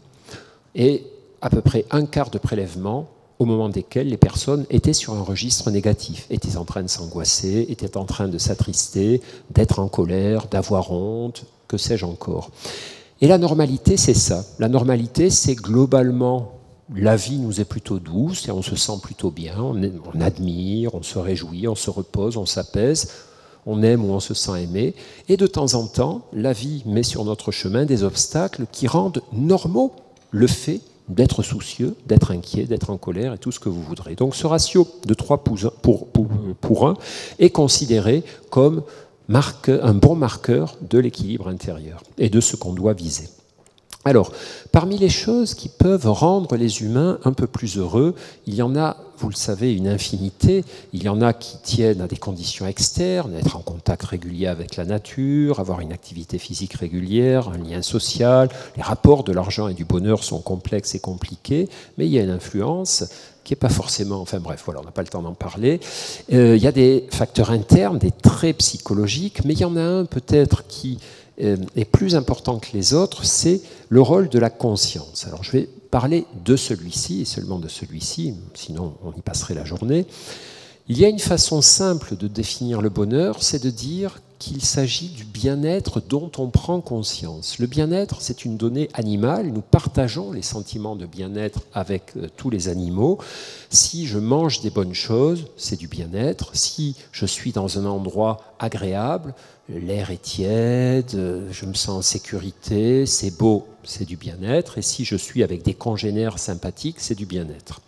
et à peu près un quart de prélèvements au moment desquels les personnes étaient sur un registre négatif, étaient en train de s'angoisser, étaient en train de s'attrister, d'être en colère, d'avoir honte, que sais-je encore. Et la normalité, c'est ça. La normalité, c'est globalement, la vie nous est plutôt douce et on se sent plutôt bien, on, est, on admire, on se réjouit, on se repose, on s'apaise, on aime ou on se sent aimé. Et de temps en temps, la vie met sur notre chemin des obstacles qui rendent normaux le fait d'être soucieux, d'être inquiet, d'être en colère et tout ce que vous voudrez. Donc ce ratio de trois pour un est considéré comme marqueur, un bon marqueur de l'équilibre intérieur et de ce qu'on doit viser. Alors, parmi les choses qui peuvent rendre les humains un peu plus heureux, il y en a, vous le savez, une infinité. Il y en a qui tiennent à des conditions externes, être en contact régulier avec la nature, avoir une activité physique régulière, un lien social. Les rapports de l'argent et du bonheur sont complexes et compliqués, mais il y a une influence qui n'est pas forcément... Enfin bref, voilà, on n'a pas le temps d'en parler. Euh, il y a des facteurs internes, des traits psychologiques, mais il y en a un peut-être qui est plus important que les autres, c'est le rôle de la conscience. Alors je vais parler de celui-ci, et seulement de celui-ci, sinon on y passerait la journée. Il y a une façon simple de définir le bonheur, c'est de dire qu'il s'agit du bien-être dont on prend conscience. Le bien-être, c'est une donnée animale, nous partageons les sentiments de bien-être avec tous les animaux. Si je mange des bonnes choses, c'est du bien-être. Si je suis dans un endroit agréable, l'air est tiède, je me sens en sécurité, c'est beau, c'est du bien-être. Et si je suis avec des congénères sympathiques, c'est du bien-être.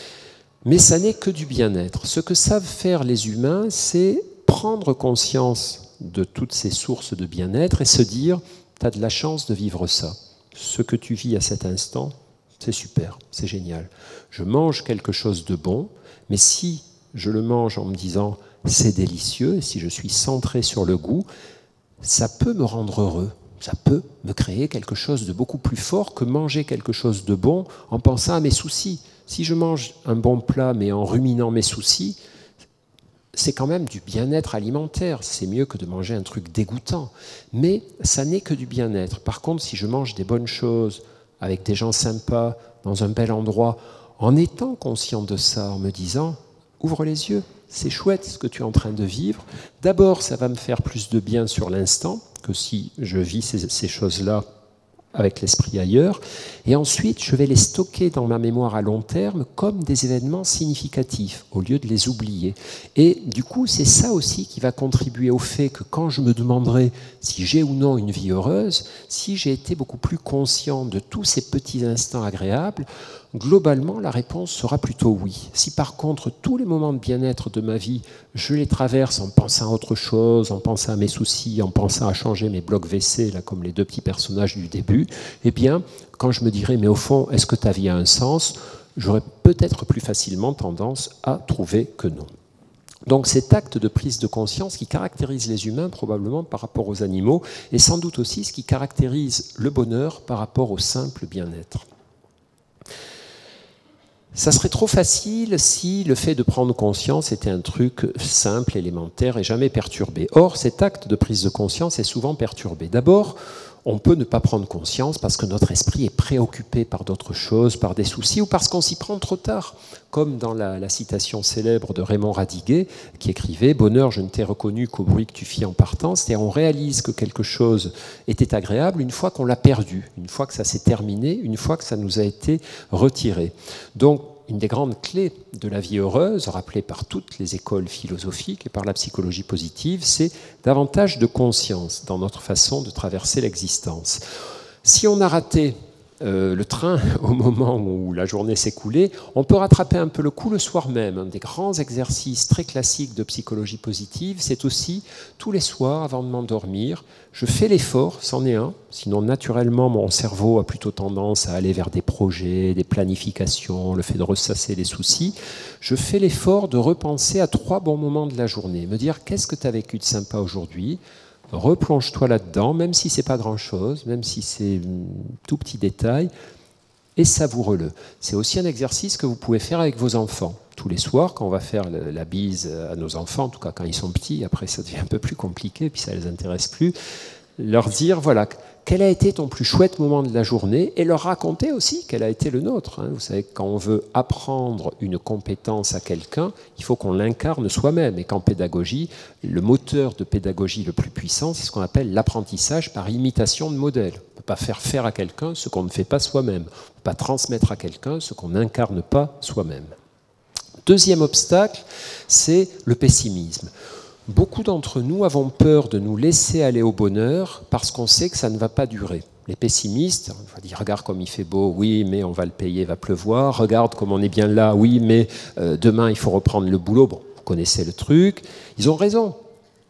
Mais ça n'est que du bien-être. Ce que savent faire les humains, c'est prendre conscience de toutes ces sources de bien-être et se dire, tu as de la chance de vivre ça. Ce que tu vis à cet instant, c'est super, c'est génial. Je mange quelque chose de bon, mais si je le mange en me disant, c'est délicieux, et si je suis centré sur le goût, ça peut me rendre heureux. Ça peut me créer quelque chose de beaucoup plus fort que manger quelque chose de bon en pensant à mes soucis. Si je mange un bon plat mais en ruminant mes soucis, c'est quand même du bien-être alimentaire. C'est mieux que de manger un truc dégoûtant. Mais ça n'est que du bien-être. Par contre, si je mange des bonnes choses avec des gens sympas, dans un bel endroit, en étant conscient de ça, en me disant « ouvre les yeux ». C'est chouette ce que tu es en train de vivre. D'abord, ça va me faire plus de bien sur l'instant que si je vis ces, ces choses-là avec l'esprit ailleurs. Et ensuite, je vais les stocker dans ma mémoire à long terme comme des événements significatifs, au lieu de les oublier. Et du coup, c'est ça aussi qui va contribuer au fait que quand je me demanderai si j'ai ou non une vie heureuse, si j'ai été beaucoup plus conscient de tous ces petits instants agréables, globalement, la réponse sera plutôt oui. Si par contre, tous les moments de bien-être de ma vie, je les traverse en pensant à autre chose, en pensant à mes soucis, en pensant à changer mes blocs W C, là, comme les deux petits personnages du début, eh bien, quand je me dirai, mais au fond, est-ce que ta vie a un sens? J'aurai peut-être plus facilement tendance à trouver que non. Donc cet acte de prise de conscience qui caractérise les humains probablement par rapport aux animaux, et sans doute aussi ce qui caractérise le bonheur par rapport au simple bien-être. Ça serait trop facile si le fait de prendre conscience était un truc simple, élémentaire et jamais perturbé. Or, cet acte de prise de conscience est souvent perturbé. D'abord, on peut ne pas prendre conscience parce que notre esprit est préoccupé par d'autres choses, par des soucis ou parce qu'on s'y prend trop tard. Comme dans la, la citation célèbre de Raymond Radiguet qui écrivait « Bonheur, je ne t'ai reconnu qu'au bruit que tu fis en partant ». C'est-à-dire on réalise que quelque chose était agréable une fois qu'on l'a perdu, une fois que ça s'est terminé, une fois que ça nous a été retiré. Donc, une des grandes clés de la vie heureuse, rappelée par toutes les écoles philosophiques et par la psychologie positive, c'est davantage de conscience dans notre façon de traverser l'existence. Si on a raté euh, le train au moment où la journée s'est écoulée, on peut rattraper un peu le coup le soir même. Un des grands exercices très classiques de psychologie positive, c'est aussi tous les soirs, avant de m'endormir, je fais l'effort, c'en est un, sinon naturellement mon cerveau a plutôt tendance à aller vers des projets, des planifications, le fait de ressasser les soucis. Je fais l'effort de repenser à trois bons moments de la journée, me dire qu'est-ce que tu as vécu de sympa aujourd'hui, replonge-toi là-dedans, même si c'est pas grand-chose, même si c'est un tout petit détail, et savoure-le. C'est aussi un exercice que vous pouvez faire avec vos enfants. Tous les soirs, quand on va faire la bise à nos enfants, en tout cas quand ils sont petits, après ça devient un peu plus compliqué, puis ça ne les intéresse plus, leur dire, voilà, quel a été ton plus chouette moment de la journée, et leur raconter aussi quel a été le nôtre. Vous savez, quand on veut apprendre une compétence à quelqu'un, il faut qu'on l'incarne soi-même, et qu'en pédagogie, le moteur de pédagogie le plus puissant, c'est ce qu'on appelle l'apprentissage par imitation de modèle. On ne peut pas faire faire à quelqu'un ce qu'on ne fait pas soi-même. On ne peut pas transmettre à quelqu'un ce qu'on n'incarne pas soi-même. Deuxième obstacle, c'est le pessimisme. Beaucoup d'entre nous avons peur de nous laisser aller au bonheur parce qu'on sait que ça ne va pas durer. Les pessimistes, on va dire, regarde comme il fait beau, oui, mais on va le payer, il va pleuvoir. Regarde comme on est bien là, oui, mais euh, demain il faut reprendre le boulot. Bon, vous connaissez le truc. Ils ont raison.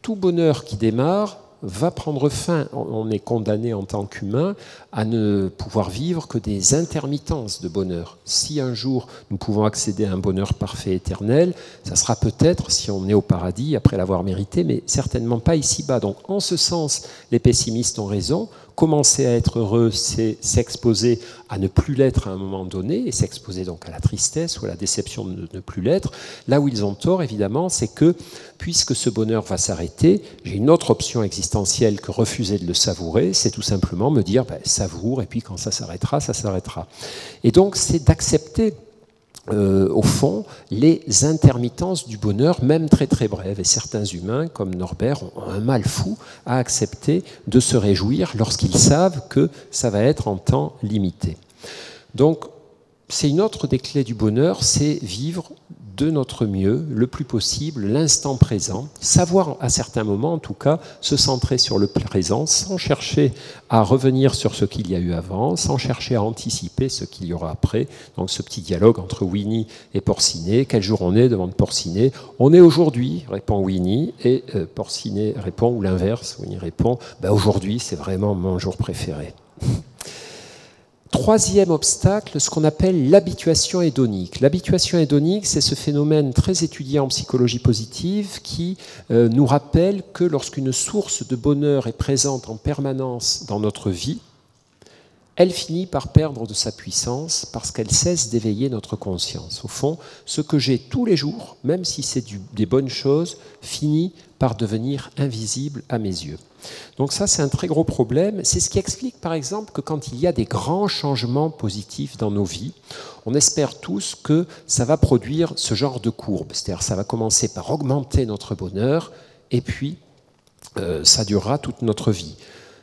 tout bonheur qui démarre va prendre fin. On est condamné en tant qu'humain à ne pouvoir vivre que des intermittences de bonheur. Si un jour nous pouvons accéder à un bonheur parfait éternel, ça sera peut-être si on est au paradis après l'avoir mérité, mais certainement pas ici-bas. Donc en ce sens, les pessimistes ont raison. Commencer à être heureux, c'est s'exposer à ne plus l'être à un moment donné, et s'exposer donc à la tristesse ou à la déception de ne plus l'être. Là où ils ont tort, évidemment, c'est que, puisque ce bonheur va s'arrêter, j'ai une autre option existentielle que refuser de le savourer, c'est tout simplement me dire, ben, savoure, et puis quand ça s'arrêtera, ça s'arrêtera. Et donc, c'est d'accepter Euh, au fond, les intermittences du bonheur, même très très brèves. Et certains humains, comme Norbert, ont un mal fou à accepter de se réjouir lorsqu'ils savent que ça va être en temps limité. Donc, c'est une autre des clés du bonheur, c'est vivre de notre mieux, le plus possible, l'instant présent, savoir à certains moments, en tout cas, se centrer sur le présent, sans chercher à revenir sur ce qu'il y a eu avant, sans chercher à anticiper ce qu'il y aura après. Donc ce petit dialogue entre Winnie et Porcinet, quel jour on est, demande Porcinet. On est aujourd'hui, répond Winnie, et euh, Porcinet répond, ou l'inverse, Winnie répond, bah, aujourd'hui c'est vraiment mon jour préféré. Troisième obstacle, ce qu'on appelle l'habituation hédonique. L'habituation hédonique, c'est ce phénomène très étudié en psychologie positive qui euh, nous rappelle que lorsqu'une source de bonheur est présente en permanence dans notre vie, elle finit par perdre de sa puissance parce qu'elle cesse d'éveiller notre conscience. Au fond, ce que j'ai tous les jours, même si c'est du, des bonnes choses, finit par devenir invisible à mes yeux. Donc ça, c'est un très gros problème. C'est ce qui explique, par exemple, que quand il y a des grands changements positifs dans nos vies, on espère tous que ça va produire ce genre de courbe. C'est-à-dire ça va commencer par augmenter notre bonheur, et puis euh, ça durera toute notre vie.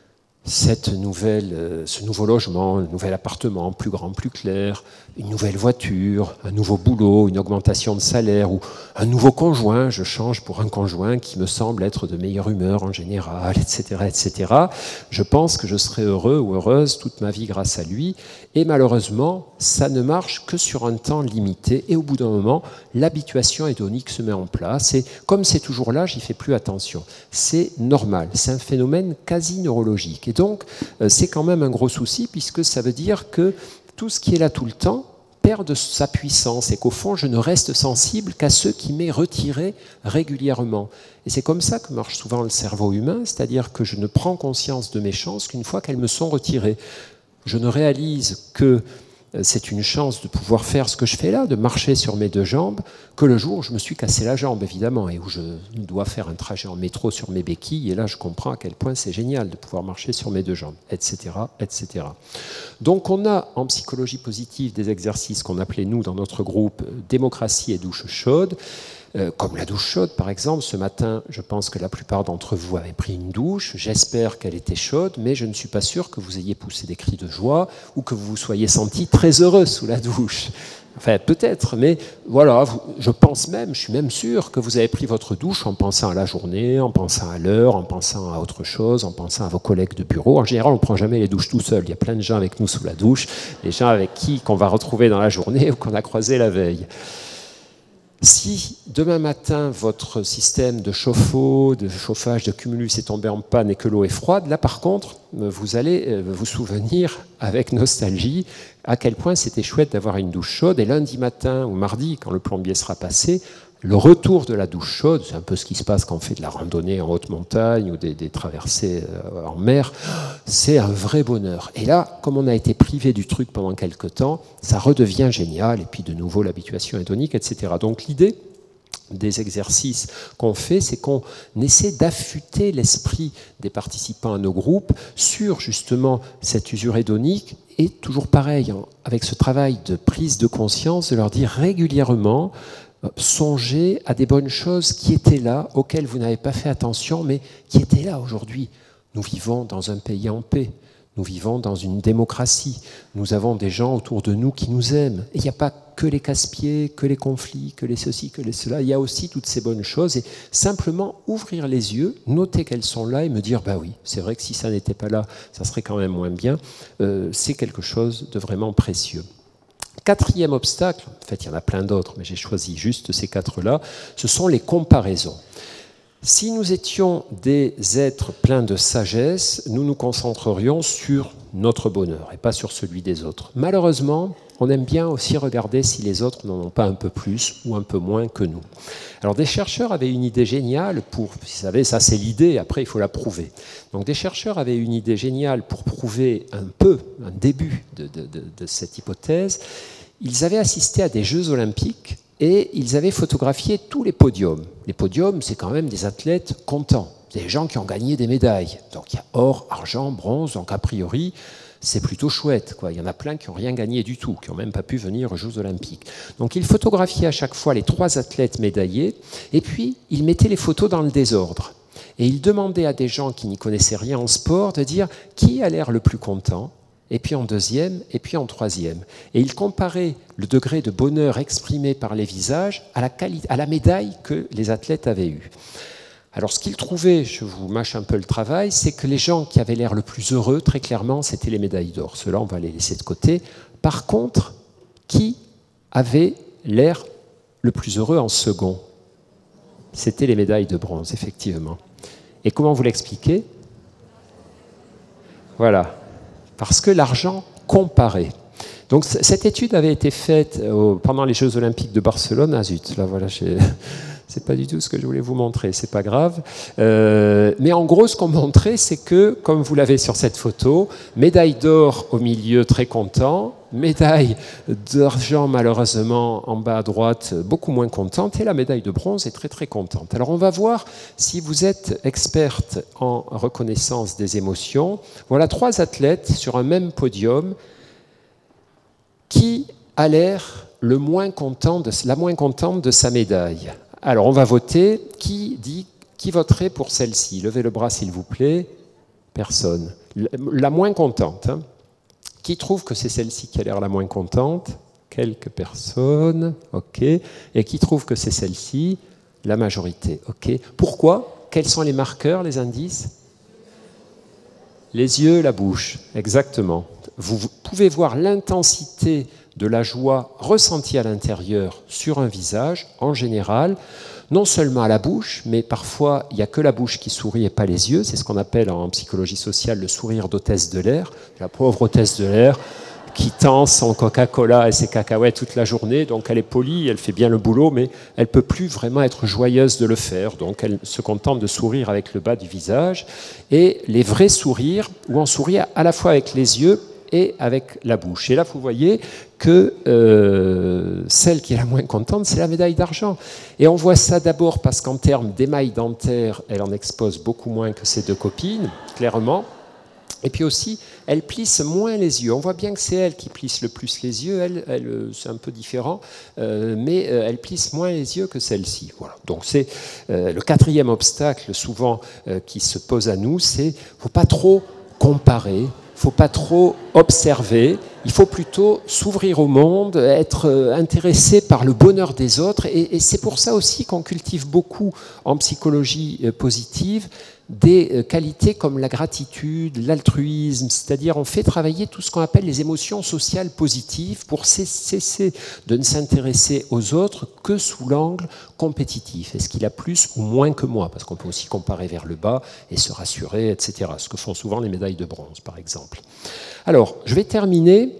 Cette nouvelle, euh, ce nouveau logement, un nouvel appartement, plus grand, plus clair, une nouvelle voiture, un nouveau boulot, une augmentation de salaire, ou un nouveau conjoint, je change pour un conjoint qui me semble être de meilleure humeur en général, et cetera, et cetera. Je pense que je serai heureux ou heureuse toute ma vie grâce à lui, et malheureusement, ça ne marche que sur un temps limité, et au bout d'un moment, l'habituation hédonique se met en place, et comme c'est toujours là, j'y fais plus attention. C'est normal, c'est un phénomène quasi neurologique. Et donc, c'est quand même un gros souci, puisque ça veut dire que tout ce qui est là tout le temps perd de sa puissance, et qu'au fond, je ne reste sensible qu'à ce qui m'est retiré régulièrement. Et c'est comme ça que marche souvent le cerveau humain, c'est-à-dire que je ne prends conscience de mes chances qu'une fois qu'elles me sont retirées. Je ne réalise que c'est une chance de pouvoir faire ce que je fais là, de marcher sur mes deux jambes, que le jour où je me suis cassé la jambe, évidemment, et où je dois faire un trajet en métro sur mes béquilles, et là je comprends à quel point c'est génial de pouvoir marcher sur mes deux jambes, et cetera, et cetera. Donc on a en psychologie positive des exercices qu'on appelait, nous, dans notre groupe, démocratie et douche chaude, Euh, comme la douche chaude, par exemple. Ce matin, je pense que la plupart d'entre vous avaient pris une douche. J'espère qu'elle était chaude, mais je ne suis pas sûr que vous ayez poussé des cris de joie ou que vous vous soyez senti très heureux sous la douche. Enfin, peut-être, mais voilà, je pense même, je suis même sûr que vous avez pris votre douche en pensant à la journée, en pensant à l'heure, en pensant à autre chose, en pensant à vos collègues de bureau. En général, on ne prend jamais les douches tout seul. Il y a plein de gens avec nous sous la douche, les gens avec qui qu'on va retrouver dans la journée ou qu'on a croisé la veille. Si demain matin, votre système de chauffe-eau, de chauffage, de cumulus est tombé en panne et que l'eau est froide, là par contre, vous allez vous souvenir avec nostalgie à quel point c'était chouette d'avoir une douche chaude. Et lundi matin ou mardi, quand le plombier sera passé, le retour de la douche chaude, c'est un peu ce qui se passe quand on fait de la randonnée en haute montagne ou des, des traversées en mer, c'est un vrai bonheur. Et là, comme on a été privé du truc pendant quelque temps, ça redevient génial, et puis de nouveau l'habituation hédonique, et cetera. Donc l'idée des exercices qu'on fait, c'est qu'on essaie d'affûter l'esprit des participants à nos groupes sur justement cette usure hédonique, et toujours pareil, avec ce travail de prise de conscience, de leur dire régulièrement, songez à des bonnes choses qui étaient là, auxquelles vous n'avez pas fait attention, mais qui étaient là aujourd'hui. Nous vivons dans un pays en paix, nous vivons dans une démocratie, nous avons des gens autour de nous qui nous aiment. Et il n'y a pas que les casse-pieds, que les conflits, que les ceci, que les cela, il y a aussi toutes ces bonnes choses. Et simplement ouvrir les yeux, noter qu'elles sont là et me dire, bah oui, c'est vrai que si ça n'était pas là, ça serait quand même moins bien, euh, c'est quelque chose de vraiment précieux. Quatrième obstacle, en fait il y en a plein d'autres, mais j'ai choisi juste ces quatre-là, ce sont les comparaisons. Si nous étions des êtres pleins de sagesse, nous nous concentrerions sur notre bonheur et pas sur celui des autres. Malheureusement, on aime bien aussi regarder si les autres n'en ont pas un peu plus ou un peu moins que nous. Alors des chercheurs avaient une idée géniale pour, vous savez, ça c'est l'idée, après il faut la prouver. Donc des chercheurs avaient une idée géniale pour prouver un peu, un début de, de, de, de cette hypothèse. Ils avaient assisté à des Jeux olympiques et ils avaient photographié tous les podiums. Les podiums, c'est quand même des athlètes contents, des gens qui ont gagné des médailles. Donc il y a or, argent, bronze, donc a priori, c'est plutôt chouette, quoi. Il y en a plein qui n'ont rien gagné du tout, qui n'ont même pas pu venir aux Jeux olympiques. Donc ils photographiaient à chaque fois les trois athlètes médaillés, et puis ils mettaient les photos dans le désordre. Et ils demandaient à des gens qui n'y connaissaient rien en sport de dire qui a l'air le plus content, et puis en deuxième, et puis en troisième. Et ils comparaient le degré de bonheur exprimé par les visages à la, quali- à la médaille que les athlètes avaient eue. Alors ce qu'ils trouvaient, je vous mâche un peu le travail, c'est que les gens qui avaient l'air le plus heureux, très clairement, c'était les médailles d'or. Ceux-là, on va les laisser de côté. Par contre, qui avait l'air le plus heureux en second? C'était les médailles de bronze, effectivement. Et comment vous l'expliquez? Voilà. Parce que l'argent comparait. Donc cette étude avait été faite pendant les Jeux Olympiques de Barcelone. Ah zut, là voilà, j'ai... c'est pas du tout ce que je voulais vous montrer, c'est pas grave. Euh, mais en gros, ce qu'on montrait, c'est que, comme vous l'avez sur cette photo, médaille d'or au milieu, très content, médaille d'argent, malheureusement, en bas à droite, beaucoup moins contente, et la médaille de bronze est très très contente. Alors on va voir si vous êtes experte en reconnaissance des émotions. Voilà trois athlètes sur un même podium qui a l'air le moins content de, la moins contente de sa médaille. Alors, on va voter. Qui dit, qui voterait pour celle-ci? Levez le bras, s'il vous plaît. Personne. La moins contente. Hein. Qui trouve que c'est celle-ci qui a l'air la moins contente? Quelques personnes. OK. Et qui trouve que c'est celle-ci? La majorité. OK. Pourquoi? Quels sont les marqueurs, les indices? Les yeux, la bouche. Exactement. Vous pouvez voir l'intensité de la joie ressentie à l'intérieur sur un visage, en général, non seulement à la bouche, mais parfois il n'y a que la bouche qui sourit et pas les yeux. C'est ce qu'on appelle en psychologie sociale le sourire d'hôtesse de l'air. La pauvre hôtesse de l'air qui tend son Coca-Cola et ses cacahuètes toute la journée, donc elle est polie, elle fait bien le boulot, mais elle ne peut plus vraiment être joyeuse de le faire, donc elle se contente de sourire avec le bas du visage. Et les vrais sourires, où on sourit à la fois avec les yeux et avec la bouche. Et là, vous voyez que euh, celle qui est la moins contente, c'est la médaille d'argent. Et on voit ça d'abord parce qu'en termes d'émail dentaire, elle en expose beaucoup moins que ses deux copines, clairement. Et puis aussi, elle plisse moins les yeux. On voit bien que c'est elle qui plisse le plus les yeux. Elle, elle c'est un peu différent, euh, mais euh, elle plisse moins les yeux que celle-ci. Voilà. Donc c'est euh, le quatrième obstacle souvent euh, qui se pose à nous, c'est qu'il ne faut pas trop comparer. Il ne faut pas trop observer, il faut plutôt s'ouvrir au monde, être intéressé par le bonheur des autres. Et, et c'est pour ça aussi qu'on cultive beaucoup en psychologie positive des qualités comme la gratitude, l'altruisme, c'est-à-dire on fait travailler tout ce qu'on appelle les émotions sociales positives pour cesser de ne s'intéresser aux autres que sous l'angle compétitif. Est-ce qu'il a plus ou moins que moi? Parce qu'on peut aussi comparer vers le bas et se rassurer, et cetera. Ce que font souvent les médailles de bronze, par exemple. Alors, je vais terminer.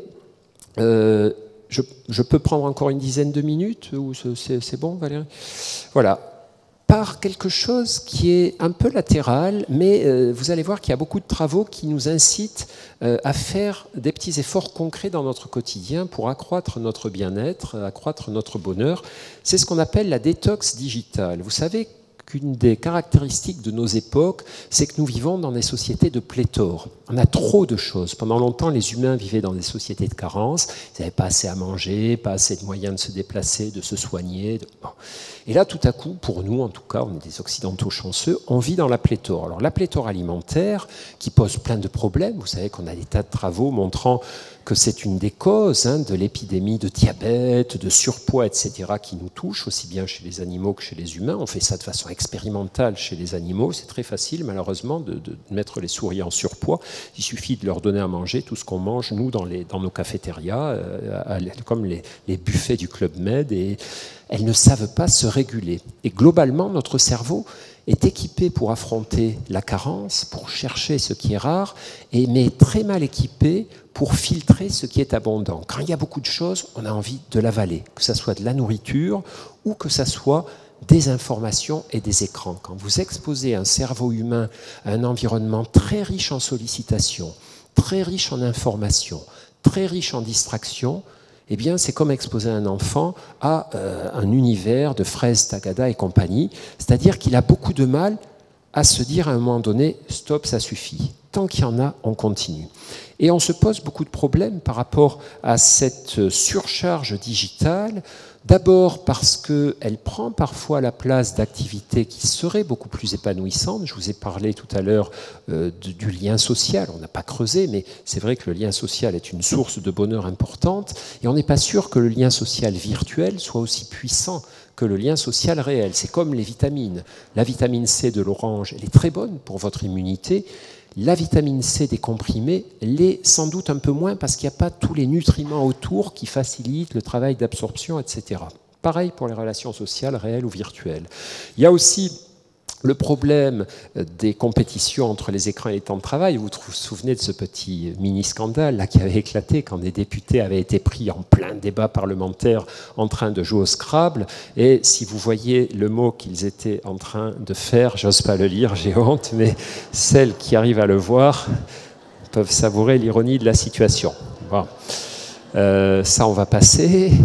Euh, je, je peux prendre encore une dizaine de minutes ou c'est bon, Valérie? Voilà. Par quelque chose qui est un peu latéral, mais euh, vous allez voir qu'il y a beaucoup de travaux qui nous incitent euh, à faire des petits efforts concrets dans notre quotidien pour accroître notre bien-être, accroître notre bonheur. C'est ce qu'on appelle la détox digitale. Vous savez qu'une des caractéristiques de nos époques, c'est que nous vivons dans des sociétés de pléthore. On a trop de choses. Pendant longtemps, les humains vivaient dans des sociétés de carence. Ils n'avaient pas assez à manger, pas assez de moyens de se déplacer, de se soigner. De... Bon. Et là, tout à coup, pour nous, en tout cas, on est des Occidentaux chanceux, on vit dans la pléthore. Alors, la pléthore alimentaire, qui pose plein de problèmes. Vous savez qu'on a des tas de travaux montrant que c'est une des causes hein, de l'épidémie de diabète, de surpoids, et cetera, qui nous touche, aussi bien chez les animaux que chez les humains. On fait ça de façon expérimentale chez les animaux. C'est très facile, malheureusement, de, de mettre les souris en surpoids. Il suffit de leur donner à manger tout ce qu'on mange, nous, dans, les, dans nos cafétérias, euh, à, comme les, les buffets du Club Med, et elles ne savent pas se réguler. Et globalement, notre cerveau est équipé pour affronter la carence, pour chercher ce qui est rare, et mais est très mal équipé pour filtrer ce qui est abondant. Quand il y a beaucoup de choses, on a envie de l'avaler, que ce soit de la nourriture ou que ce soit des informations et des écrans. Quand vous exposez un cerveau humain à un environnement très riche en sollicitations, très riche en informations, très riche en distractions, eh bien, c'est comme exposer un enfant à euh, un univers de fraises, tagada et compagnie, c'est-à-dire qu'il a beaucoup de mal à se dire à un moment donné « stop, ça suffit ». Tant qu'il y en a, on continue. Et on se pose beaucoup de problèmes par rapport à cette surcharge digitale, d'abord parce qu'elle prend parfois la place d'activités qui seraient beaucoup plus épanouissantes. Je vous ai parlé tout à l'heure euh, du lien social, on n'a pas creusé, mais c'est vrai que le lien social est une source de bonheur importante, et on n'est pas sûr que le lien social virtuel soit aussi puissant que le lien social réel. C'est comme les vitamines. La vitamine C de l'orange, elle est très bonne pour votre immunité. La vitamine C des comprimés l'est sans doute un peu moins parce qu'il n'y a pas tous les nutriments autour qui facilitent le travail d'absorption, et cetera. Pareil pour les relations sociales, réelles ou virtuelles. Il y a aussi le problème des compétitions entre les écrans et les temps de travail. Vous vous souvenez de ce petit mini-scandale là, qui avait éclaté quand des députés avaient été pris en plein débat parlementaire en train de jouer au Scrabble. Et si vous voyez le mot qu'ils étaient en train de faire, j'ose pas le lire, j'ai honte, mais celles qui arrivent à le voir peuvent savourer l'ironie de la situation. Bon. Euh, ça, on va passer.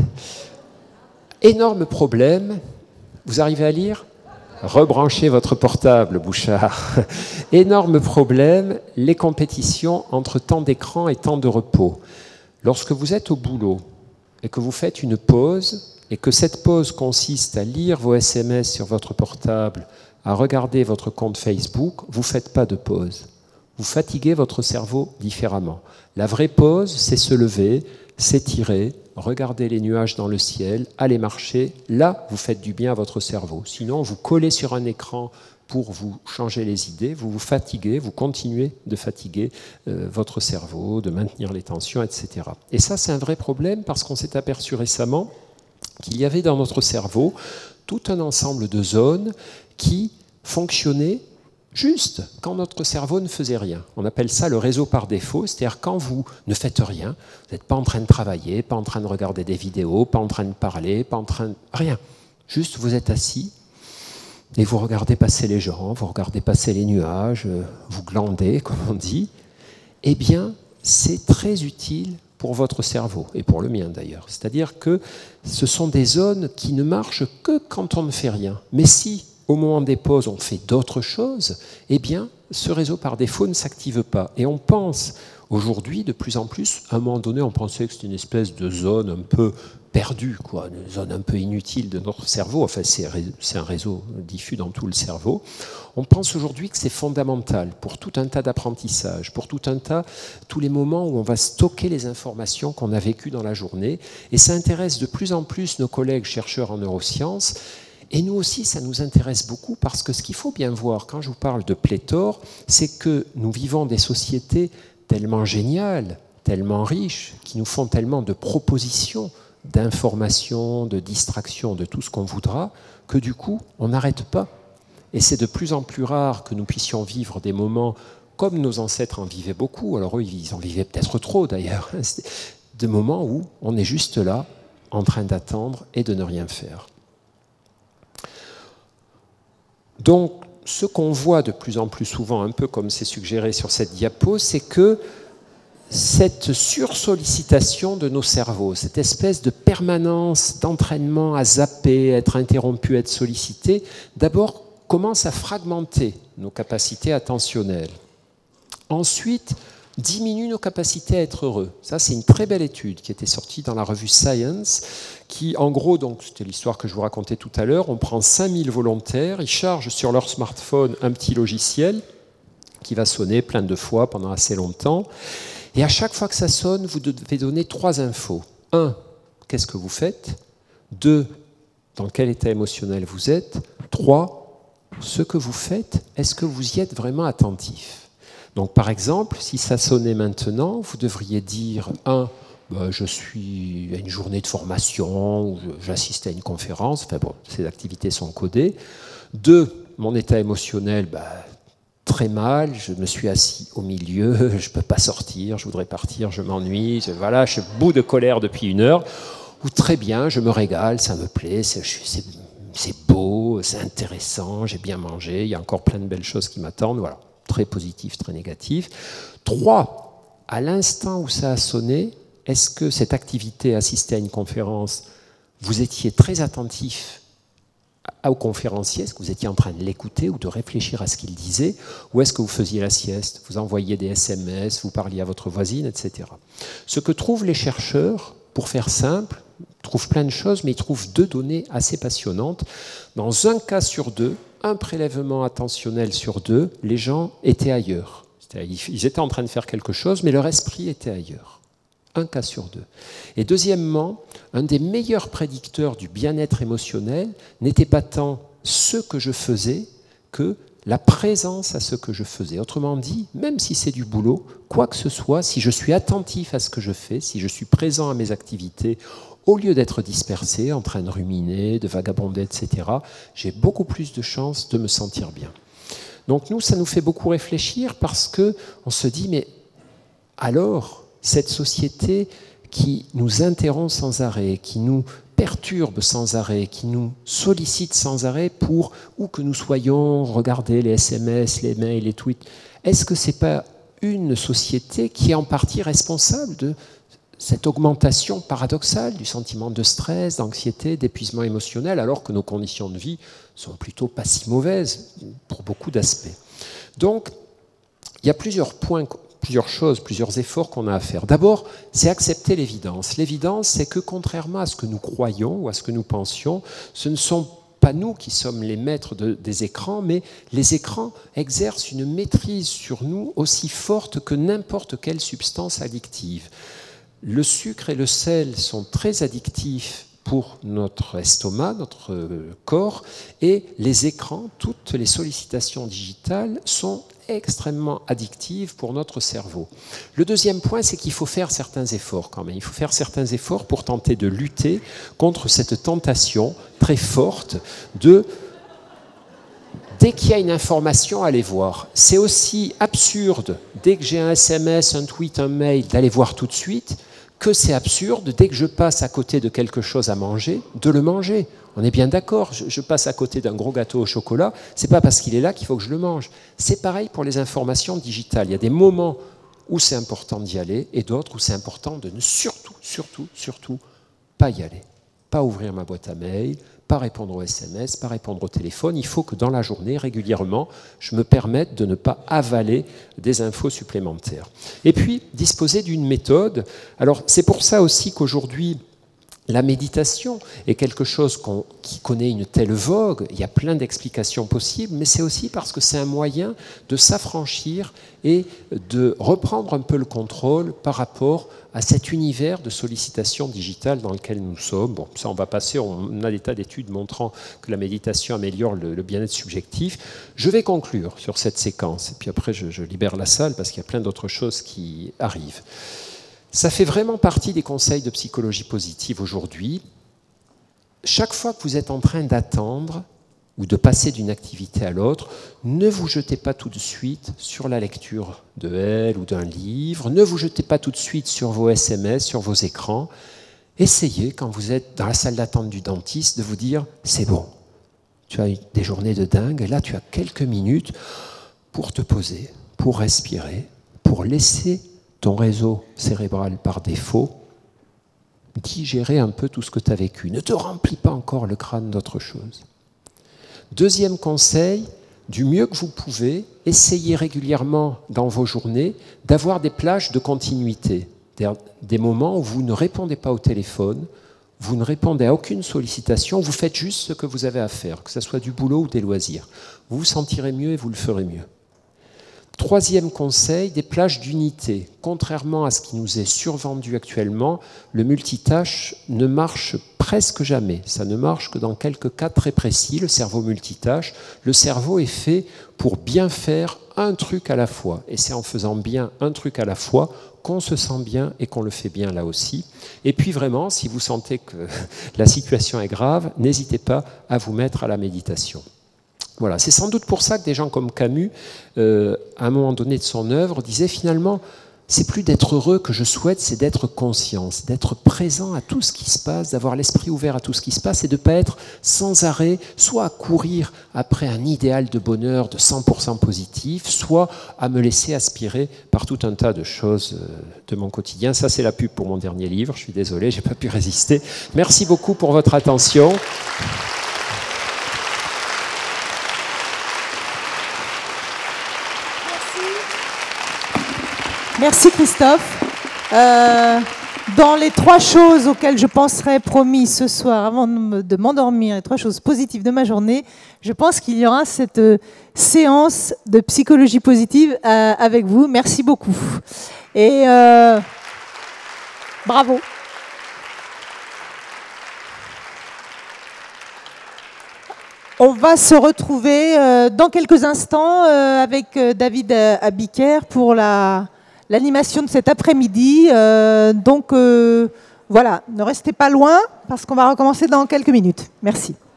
Énorme problème. Vous arrivez à lire ? Rebranchez votre portable, Bouchard. Énorme problème, les compétitions entre temps d'écran et temps de repos. Lorsque vous êtes au boulot et que vous faites une pause, et que cette pause consiste à lire vos S M S sur votre portable, à regarder votre compte Facebook, vous ne faites pas de pause. Vous fatiguez votre cerveau différemment. La vraie pause, c'est se lever, s'étirer, regarder les nuages dans le ciel, aller marcher. Là, vous faites du bien à votre cerveau. Sinon, vous collez sur un écran pour vous changer les idées, vous vous fatiguez, vous continuez de fatiguer euh, votre cerveau, de maintenir les tensions, et cetera. Et ça, c'est un vrai problème parce qu'on s'est aperçu récemment qu'il y avait dans notre cerveau tout un ensemble de zones qui fonctionnaient juste quand notre cerveau ne faisait rien. On appelle ça le réseau par défaut, c'est-à-dire quand vous ne faites rien, vous n'êtes pas en train de travailler, pas en train de regarder des vidéos, pas en train de parler, pas en train de... rien. Juste, vous êtes assis et vous regardez passer les gens, vous regardez passer les nuages, vous glandez, comme on dit. Eh bien, c'est très utile pour votre cerveau, et pour le mien d'ailleurs. C'est-à-dire que ce sont des zones qui ne marchent que quand on ne fait rien. Mais si au moment des pauses, on fait d'autres choses, eh bien, ce réseau par défaut ne s'active pas. Et on pense, aujourd'hui, de plus en plus, à un moment donné, on pensait que c'était une espèce de zone un peu perdue, quoi, une zone un peu inutile de notre cerveau. Enfin, c'est un réseau diffus dans tout le cerveau. On pense aujourd'hui que c'est fondamental pour tout un tas d'apprentissages, pour tout un tas, tous les moments où on va stocker les informations qu'on a vécues dans la journée. Et ça intéresse de plus en plus nos collègues chercheurs en neurosciences. Et nous aussi, ça nous intéresse beaucoup parce que ce qu'il faut bien voir quand je vous parle de pléthore, c'est que nous vivons des sociétés tellement géniales, tellement riches, qui nous font tellement de propositions, d'informations, de distractions, de tout ce qu'on voudra, que du coup, on n'arrête pas. Et c'est de plus en plus rare que nous puissions vivre des moments comme nos ancêtres en vivaient beaucoup, alors eux, ils en vivaient peut-être trop d'ailleurs, des moments où on est juste là, en train d'attendre et de ne rien faire. Donc, ce qu'on voit de plus en plus souvent, un peu comme c'est suggéré sur cette diapo, c'est que cette sursollicitation de nos cerveaux, cette espèce de permanence d'entraînement à zapper, être interrompu, être sollicité, d'abord commence à fragmenter nos capacités attentionnelles. Ensuite, diminue nos capacités à être heureux. Ça, c'est une très belle étude qui était sortie dans la revue Science, qui, en gros, donc c'était l'histoire que je vous racontais tout à l'heure, on prend cinq mille volontaires, ils chargent sur leur smartphone un petit logiciel qui va sonner plein de fois pendant assez longtemps, et à chaque fois que ça sonne, vous devez donner trois infos. Un, qu'est-ce que vous faites? Deux, dans quel état émotionnel vous êtes? Trois, ce que vous faites, est-ce que vous y êtes vraiment attentif? Donc, par exemple, si ça sonnait maintenant, vous devriez dire un, ben, je suis à une journée de formation, ou j'assiste à une conférence, enfin bon, ces activités sont codées. Deux, mon état émotionnel, bah, très mal, je me suis assis au milieu, je ne peux pas sortir, je voudrais partir, je m'ennuie, je, voilà, je suis bout de colère depuis une heure, ou très bien, je me régale, ça me plaît, c'est, c'est, c'est beau, c'est intéressant, j'ai bien mangé, il y a encore plein de belles choses qui m'attendent, voilà, très positif, très négatif. Trois, à l'instant où ça a sonné, est-ce que cette activité, assister à une conférence, vous étiez très attentif au conférencier, est-ce que vous étiez en train de l'écouter ou de réfléchir à ce qu'il disait, ou est-ce que vous faisiez la sieste, vous envoyiez des S M S, vous parliez à votre voisine, et cetera. Ce que trouvent les chercheurs, pour faire simple, ils trouvent plein de choses, mais ils trouvent deux données assez passionnantes. Dans un cas sur deux, un prélèvement attentionnel sur deux, les gens étaient ailleurs. Ils étaient en train de faire quelque chose, mais leur esprit était ailleurs. Un cas sur deux. Et deuxièmement, un des meilleurs prédicteurs du bien-être émotionnel n'était pas tant ce que je faisais que la présence à ce que je faisais. Autrement dit, même si c'est du boulot, quoi que ce soit, si je suis attentif à ce que je fais, si je suis présent à mes activités, au lieu d'être dispersé, en train de ruminer, de vagabonder, et cetera, j'ai beaucoup plus de chances de me sentir bien. Donc nous, ça nous fait beaucoup réfléchir parce qu'on se dit, mais alors, cette société qui nous interrompt sans arrêt, qui nous perturbe sans arrêt, qui nous sollicite sans arrêt pour, où que nous soyons, regarder les S M S, les mails, les tweets, est-ce que ce n'est pas une société qui est en partie responsable de cette augmentation paradoxale du sentiment de stress, d'anxiété, d'épuisement émotionnel, alors que nos conditions de vie sont plutôt pas si mauvaises pour beaucoup d'aspects. Donc, il y a plusieurs points, plusieurs choses, plusieurs efforts qu'on a à faire. D'abord, c'est accepter l'évidence. L'évidence, c'est que contrairement à ce que nous croyons ou à ce que nous pensions, ce ne sont pas nous qui sommes les maîtres de, des écrans, mais les écrans exercent une maîtrise sur nous aussi forte que n'importe quelle substance addictive. Le sucre et le sel sont très addictifs pour notre estomac, notre corps, et les écrans, toutes les sollicitations digitales sont extrêmement addictives pour notre cerveau. Le deuxième point, c'est qu'il faut faire certains efforts quand même. Il faut faire certains efforts pour tenter de lutter contre cette tentation très forte de, dès qu'il y a une information, aller voir. C'est aussi absurde, dès que j'ai un S M S, un tweet, un mail, d'aller voir tout de suite, que c'est absurde, dès que je passe à côté de quelque chose à manger, de le manger. On est bien d'accord, je, je passe à côté d'un gros gâteau au chocolat, c'est pas parce qu'il est là qu'il faut que je le mange. C'est pareil pour les informations digitales. Il y a des moments où c'est important d'y aller et d'autres où c'est important de ne surtout, surtout, surtout pas y aller. Pas ouvrir ma boîte à mail, pas répondre aux S M S, pas répondre au téléphone. Il faut que dans la journée, régulièrement, je me permette de ne pas avaler des infos supplémentaires. Et puis, disposer d'une méthode. Alors, c'est pour ça aussi qu'aujourd'hui, la méditation est quelque chose qu'on, qui connaît une telle vogue, il y a plein d'explications possibles, mais c'est aussi parce que c'est un moyen de s'affranchir et de reprendre un peu le contrôle par rapport à cet univers de sollicitation digitale dans lequel nous sommes. Bon, ça on va passer, on a des tas d'études montrant que la méditation améliore le, le bien-être subjectif. Je vais conclure sur cette séquence, et puis après je, je libère la salle parce qu'il y a plein d'autres choses qui arrivent. Ça fait vraiment partie des conseils de psychologie positive aujourd'hui. Chaque fois que vous êtes en train d'attendre ou de passer d'une activité à l'autre, ne vous jetez pas tout de suite sur la lecture de elle ou d'un livre, ne vous jetez pas tout de suite sur vos S M S, sur vos écrans. Essayez, quand vous êtes dans la salle d'attente du dentiste, de vous dire « c'est bon, tu as eu des journées de dingue, et là tu as quelques minutes pour te poser, pour respirer, pour laisser ton réseau cérébral par défaut, digérer un peu tout ce que tu as vécu. Ne te remplis pas encore le crâne d'autre chose. » Deuxième conseil, du mieux que vous pouvez, essayez régulièrement dans vos journées d'avoir des plages de continuité, des moments où vous ne répondez pas au téléphone, vous ne répondez à aucune sollicitation, vous faites juste ce que vous avez à faire, que ce soit du boulot ou des loisirs. Vous vous sentirez mieux et vous le ferez mieux. Troisième conseil, des plages d'unité. Contrairement à ce qui nous est survendu actuellement, le multitâche ne marche presque jamais. Ça ne marche que dans quelques cas très précis, le cerveau multitâche. Le cerveau est fait pour bien faire un truc à la fois. Et c'est en faisant bien un truc à la fois qu'on se sent bien et qu'on le fait bien là aussi. Et puis vraiment, si vous sentez que la situation est grave, n'hésitez pas à vous mettre à la méditation. Voilà, c'est sans doute pour ça que des gens comme Camus, euh, à un moment donné de son œuvre, disaient finalement, c'est plus d'être heureux que je souhaite, c'est d'être conscient, d'être présent à tout ce qui se passe, d'avoir l'esprit ouvert à tout ce qui se passe et de ne pas être sans arrêt, soit à courir après un idéal de bonheur de cent pour cent positif, soit à me laisser aspirer par tout un tas de choses de mon quotidien. Ça, c'est la pub pour mon dernier livre. Je suis désolé, je n'ai pas pu résister. Merci beaucoup pour votre attention. Merci Christophe. Euh, dans les trois choses auxquelles je penserai, promis, ce soir, avant de m'endormir, les trois choses positives de ma journée, je pense qu'il y aura cette euh, séance de psychologie positive euh, avec vous. Merci beaucoup. Et euh, bravo. On va se retrouver euh, dans quelques instants euh, avec euh, David Abiker pour la... l'animation de cet après-midi. Euh, donc euh, voilà, ne restez pas loin parce qu'on va recommencer dans quelques minutes. Merci.